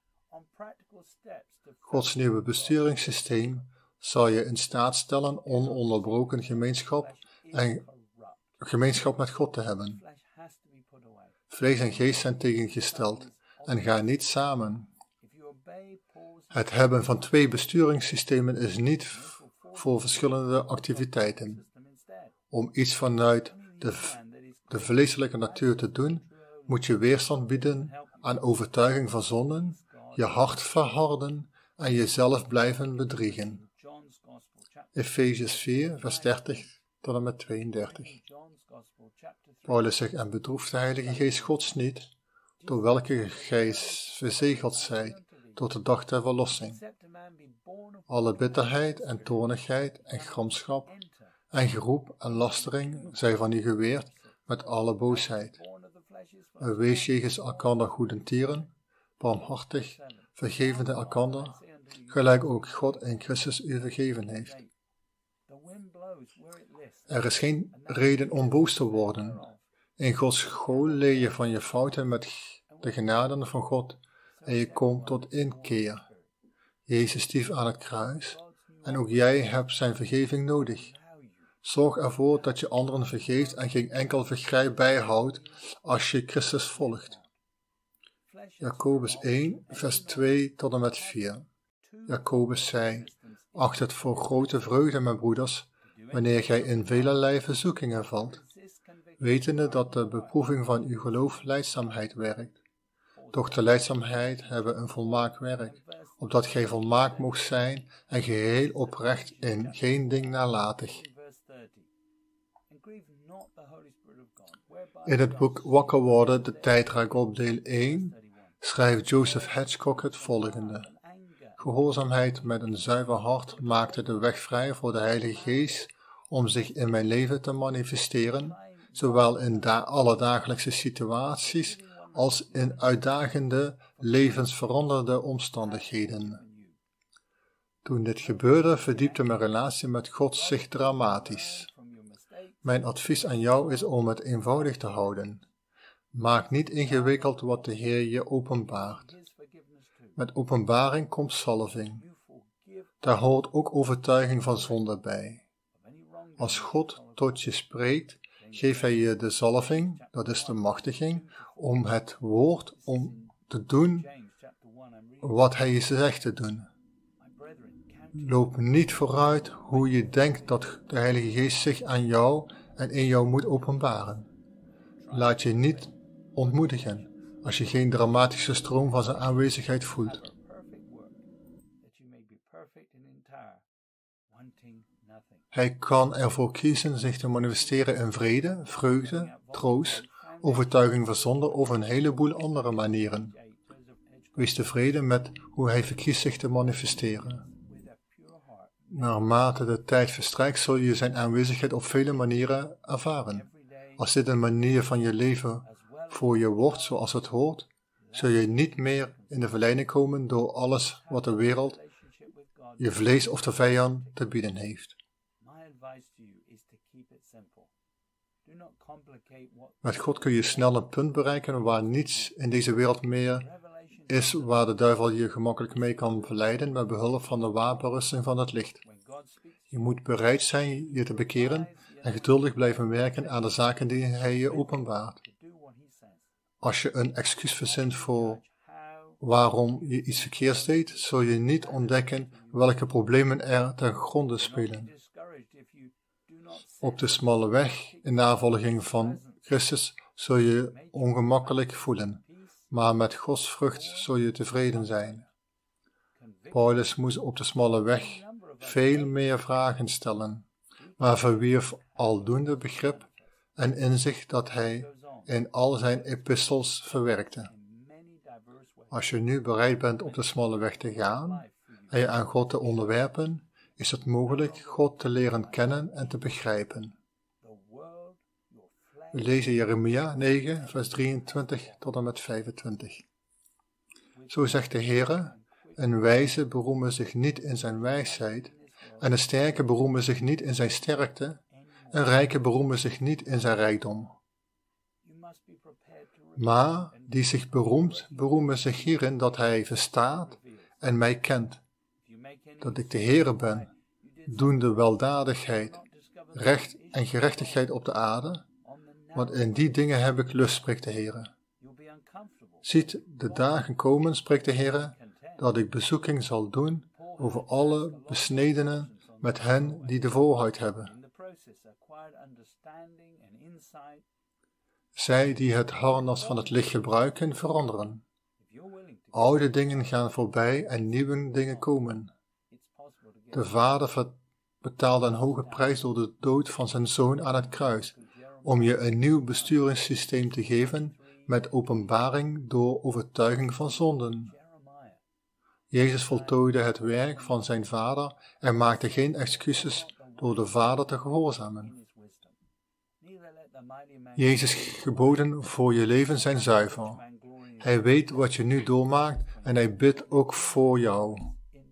Gods nieuwe besturingssysteem zal je in staat stellen ononderbroken gemeenschap met God te hebben. Vlees en geest zijn tegengesteld en gaan niet samen. Het hebben van 2 besturingssystemen is niet voor verschillende activiteiten. Om iets vanuit de vleeselijke natuur te doen, moet je weerstand bieden aan overtuiging van zonden, je hart verharden en jezelf blijven bedriegen. Efeziërs 4, vers 30 tot en met 32. Paulus zegt, en bedroeft de Heilige Geest Gods niet, door welke gij verzegeld zijt, tot de dag der verlossing. Alle bitterheid en toornigheid en gramschap en geroep en lastering zij van u geweerd met alle boosheid. En wees jegens elkander goedentieren, barmhartig, vergevende elkander, gelijk ook God in Christus u vergeven heeft. Er is geen reden om boos te worden. In Gods school leer je van je fouten met de genade van God en je komt tot inkeer. Jezus stierf aan het kruis en ook jij hebt zijn vergeving nodig. Zorg ervoor dat je anderen vergeeft en geen enkel vergrijp bijhoudt als je Christus volgt. Jacobus 1, vers 2 tot en met 4. Jacobus zei, acht het voor grote vreugde, mijn broeders, wanneer gij in velerlei verzoekingen valt, wetende dat de beproeving van uw geloof lijdzaamheid werkt. Doch de lijdzaamheid hebben een volmaakt werk, opdat gij volmaakt moogt zijn en geheel oprecht in geen ding nalatig. In het boek Wakker worden, de tijdrak op deel 1, schrijft Joseph Hedgecock het volgende. Gehoorzaamheid met een zuiver hart maakte de weg vrij voor de Heilige Geest om zich in mijn leven te manifesteren, zowel in alledagelijkse situaties als in uitdagende, levensveranderde omstandigheden. Toen dit gebeurde, verdiepte mijn relatie met God zich dramatisch. Mijn advies aan jou is om het eenvoudig te houden. Maak niet ingewikkeld wat de Heer je openbaart. Met openbaring komt zalving. Daar hoort ook overtuiging van zonde bij. Als God tot je spreekt, geeft Hij je de zalving, dat is de machtiging, om het woord om te doen wat Hij je zegt te doen. Loop niet vooruit hoe je denkt dat de Heilige Geest zich aan jou en in jou moet openbaren. Laat je niet ontmoedigen als je geen dramatische stroom van zijn aanwezigheid voelt. Hij kan ervoor kiezen zich te manifesteren in vrede, vreugde, troost, overtuiging van zonde of een heleboel andere manieren. Wees tevreden met hoe hij verkiest zich te manifesteren. Naarmate de tijd verstrijkt zul je zijn aanwezigheid op vele manieren ervaren. Als dit een manier van je leven voor je wordt zoals het hoort, zul je niet meer in de verleiding komen door alles wat de wereld, je vlees of de vijand te bieden heeft. Met God kun je snel een punt bereiken waar niets in deze wereld meer is waar de duivel je gemakkelijk mee kan verleiden met behulp van de wapenrusting van het licht. Je moet bereid zijn je te bekeren en geduldig blijven werken aan de zaken die hij je openbaart. Als je een excuus verzint voor waarom je iets verkeerds deed, zul je niet ontdekken welke problemen er ten gronde spelen. Op de smalle weg in navolging van Christus zul je ongemakkelijk voelen, maar met Gods vrucht zul je tevreden zijn. Paulus moest op de smalle weg veel meer vragen stellen, maar verwierf aldoende begrip en inzicht dat hij in al zijn epistels verwerkte. Als je nu bereid bent op de smalle weg te gaan en je aan God te onderwerpen, is het mogelijk God te leren kennen en te begrijpen. We lezen Jeremia 9, vers 23 tot en met 25. Zo zegt de Heere, een wijze beroemen zich niet in zijn wijsheid, en een sterke beroemen zich niet in zijn sterkte, een rijke beroemen zich niet in zijn rijkdom. Maar die zich beroemt, beroemen zich hierin dat hij verstaat en mij kent, dat ik de Heere ben, doende weldadigheid, recht en gerechtigheid op de aarde, want in die dingen heb ik lust, spreekt de Heere. Ziet, de dagen komen, spreekt de Heere, dat ik bezoeking zal doen over alle besnedenen met hen die de voorhuid hebben. Zij die het harnas van het licht gebruiken, veranderen. Oude dingen gaan voorbij en nieuwe dingen komen. De Vader betaalde een hoge prijs door de dood van zijn Zoon aan het kruis, om je een nieuw besturingssysteem te geven met openbaring door overtuiging van zonden. Jezus voltooide het werk van zijn Vader en maakte geen excuses door de Vader te gehoorzamen. Jezus' geboden voor je leven zijn zuiver. Hij weet wat je nu doormaakt en hij bidt ook voor jou.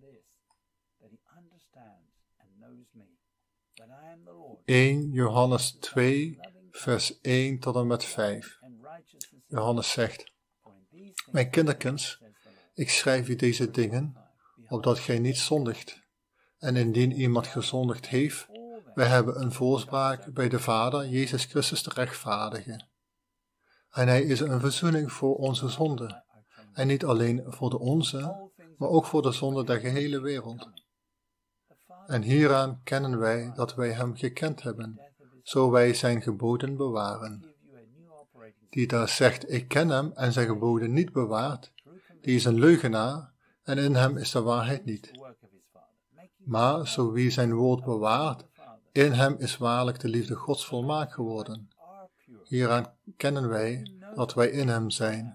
1 Johannes 2, vers 1 tot en met 5. Johannes zegt: Mijn kinderkens, ik schrijf u deze dingen, opdat gij niet zondigt. En indien iemand gezondigd heeft, wij hebben een voorspraak bij de Vader, Jezus Christus de rechtvaardige. En hij is een verzoening voor onze zonde, en niet alleen voor de onze, maar ook voor de zonde der gehele wereld. En hieraan kennen wij dat wij hem gekend hebben, zo wij zijn geboden bewaren. Die daar zegt, ik ken hem en zijn geboden niet bewaart, die is een leugenaar en in hem is de waarheid niet. Maar zo wie zijn woord bewaart, in hem is waarlijk de liefde Gods volmaakt geworden. Hieraan kennen wij dat wij in hem zijn.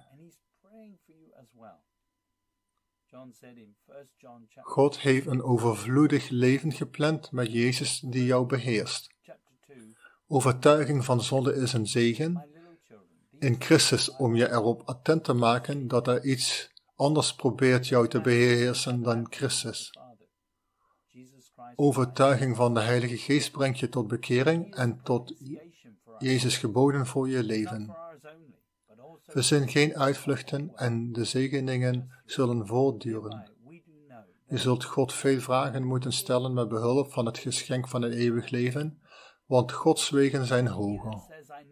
God heeft een overvloedig leven gepland met Jezus die jou beheerst. Overtuiging van zonde is een zegen in Christus om je erop attent te maken dat er iets anders probeert jou te beheersen dan Christus. Overtuiging van de Heilige Geest brengt je tot bekering en tot Jezus geboden voor je leven. Verzin geen uitvluchten en de zegeningen zullen voortduren. Je zult God veel vragen moeten stellen met behulp van het geschenk van het eeuwig leven, want Gods wegen zijn hoger.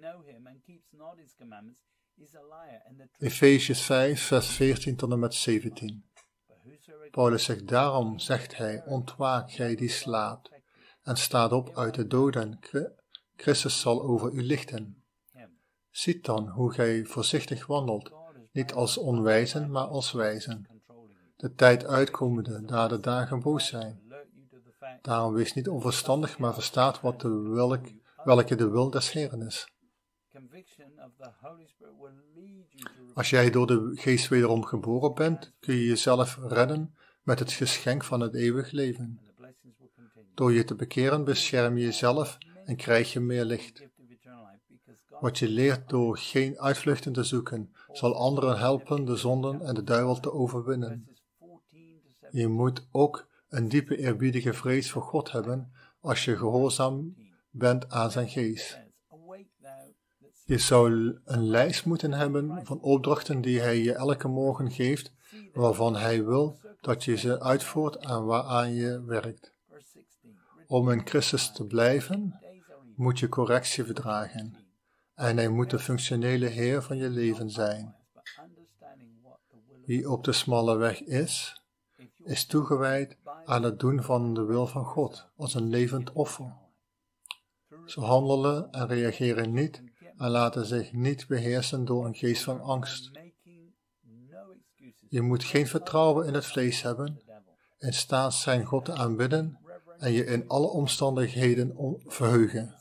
Efesiërs 5, vers 14 tot en met 17. Paulus zegt, daarom zegt hij, ontwaak gij die slaapt, en staat op uit de doden, Christus zal over u lichten. Ziet dan hoe gij voorzichtig wandelt, niet als onwijzen, maar als wijzen. De tijd uitkomende, daar de dagen boos zijn. Daarom wees niet onverstandig, maar verstaat welke de wil des Heeren is. Als jij door de Geest wederom geboren bent, kun je jezelf redden met het geschenk van het eeuwig leven. Door je te bekeren bescherm je jezelf en krijg je meer licht. Wat je leert door geen uitvluchten te zoeken, zal anderen helpen de zonden en de duivel te overwinnen. Je moet ook een diepe eerbiedige vrees voor God hebben als je gehoorzaam bent aan zijn geest. Je zou een lijst moeten hebben van opdrachten die hij je elke morgen geeft, waarvan hij wil dat je ze uitvoert en waaraan je werkt. Om in Christus te blijven, moet je correctie verdragen. En hij moet de functionele Heer van je leven zijn. Wie op de smalle weg is toegewijd aan het doen van de wil van God, als een levend offer. Ze handelen en reageren niet en laten zich niet beheersen door een geest van angst. Je moet geen vertrouwen in het vlees hebben, in staat zijn God te aanbidden en je in alle omstandigheden verheugen.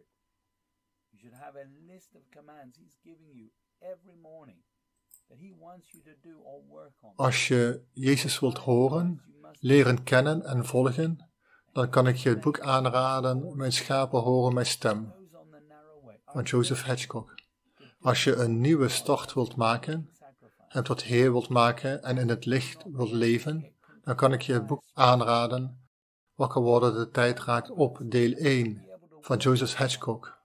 Als je Jezus wilt horen, leren kennen en volgen, dan kan ik je het boek aanraden, Mijn schapen horen mijn stem, van Joseph Hitchcock. Als je een nieuwe start wilt maken, hem tot Heer wilt maken en in het licht wilt leven, dan kan ik je het boek aanraden, Wakker worden de tijd raakt op, deel 1, van Joseph Hitchcock.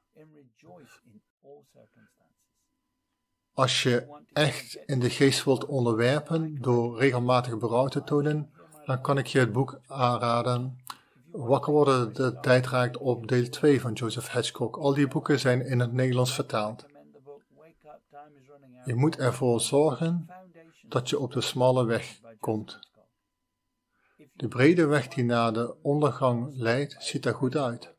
Als je echt in de geest wilt onderwerpen door regelmatig berouw te tonen, dan kan ik je het boek aanraden, Wakker worden de tijd raakt op, deel 2 van Joseph Hitchcock. Al die boeken zijn in het Nederlands vertaald. Je moet ervoor zorgen dat je op de smalle weg komt. De brede weg die naar de ondergang leidt, ziet er goed uit.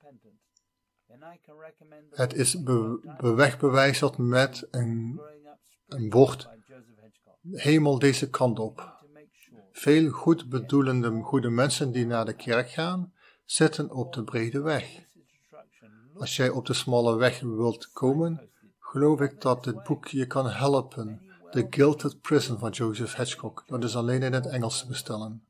Het is wegbewijzeld met een bord, hemel deze kant op. Veel goedbedoelende goede mensen die naar de kerk gaan, zitten op de brede weg. Als jij op de smalle weg wilt komen, geloof ik dat dit boek je kan helpen. The Gilded Prison van Joseph Hitchcock. Dat is alleen in het Engels te bestellen.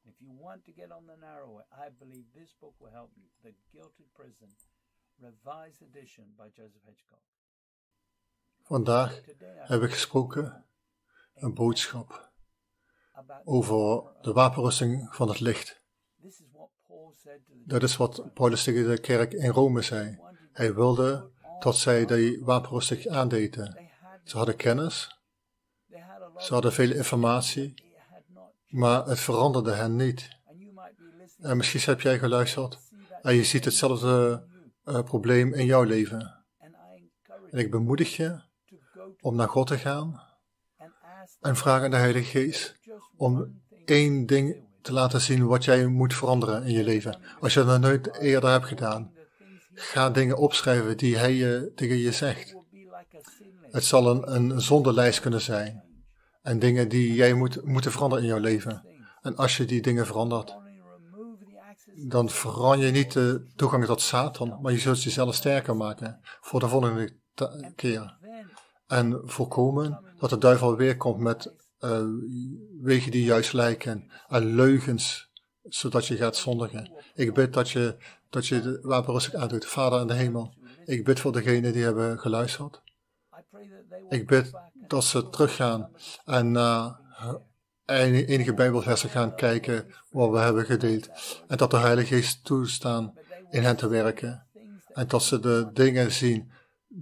Vandaag heb ik gesproken een boodschap over de wapenrusting van het licht. Dat is wat Paulus tegen de kerk in Rome zei. Hij wilde dat zij die wapenrusting aandeden. Ze hadden kennis, ze hadden veel informatie, maar het veranderde hen niet. En misschien heb jij geluisterd en je ziet hetzelfde probleem in jouw leven. En ik bemoedig je om naar God te gaan en vragen aan de Heilige Geest om één ding te laten zien wat jij moet veranderen in je leven. Als je dat nooit eerder hebt gedaan, ga dingen opschrijven die hij tegen je zegt. Het zal een zondelijst kunnen zijn en dingen die jij moet veranderen in jouw leven. En als je die dingen verandert, dan verander je niet de toegang tot Satan, maar je zult jezelf sterker maken voor de volgende keer. En voorkomen dat de duivel weer komt met wegen die juist lijken en leugens, zodat je gaat zondigen. Ik bid dat je de wapenrusting aandoet. Vader in de hemel, ik bid voor degenen die hebben geluisterd. Ik bid dat ze teruggaan en enige Bijbelversen gaan kijken wat we hebben gedeeld. En dat de Heilige Geest toestaan in hen te werken. En dat ze de dingen zien.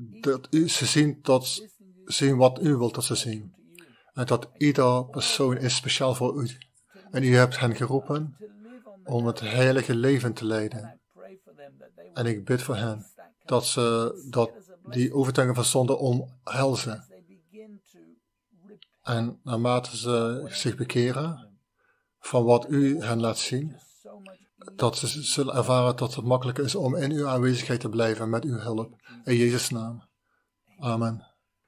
Dat zien wat u wilt dat ze zien. En dat ieder persoon is speciaal voor u. En u hebt hen geroepen om het heilige leven te leiden. En ik bid voor hen dat die overtuiging van zonde omhelzen. En naarmate ze zich bekeren van wat u hen laat zien, dat ze zullen ervaren dat het makkelijker is om in uw aanwezigheid te blijven met uw hulp. In Jezus' naam. Amen.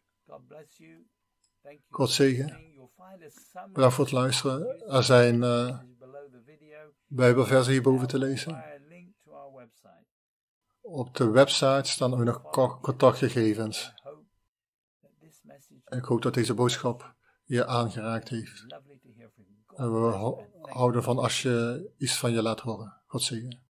God zegen. Bedankt voor het luisteren. Er zijn Bijbelversen hierboven te lezen. Op de website staan ook nog contactgegevens. En ik hoop dat deze boodschap je aangeraakt heeft. En we houden van als je iets van je laat horen. God zegen.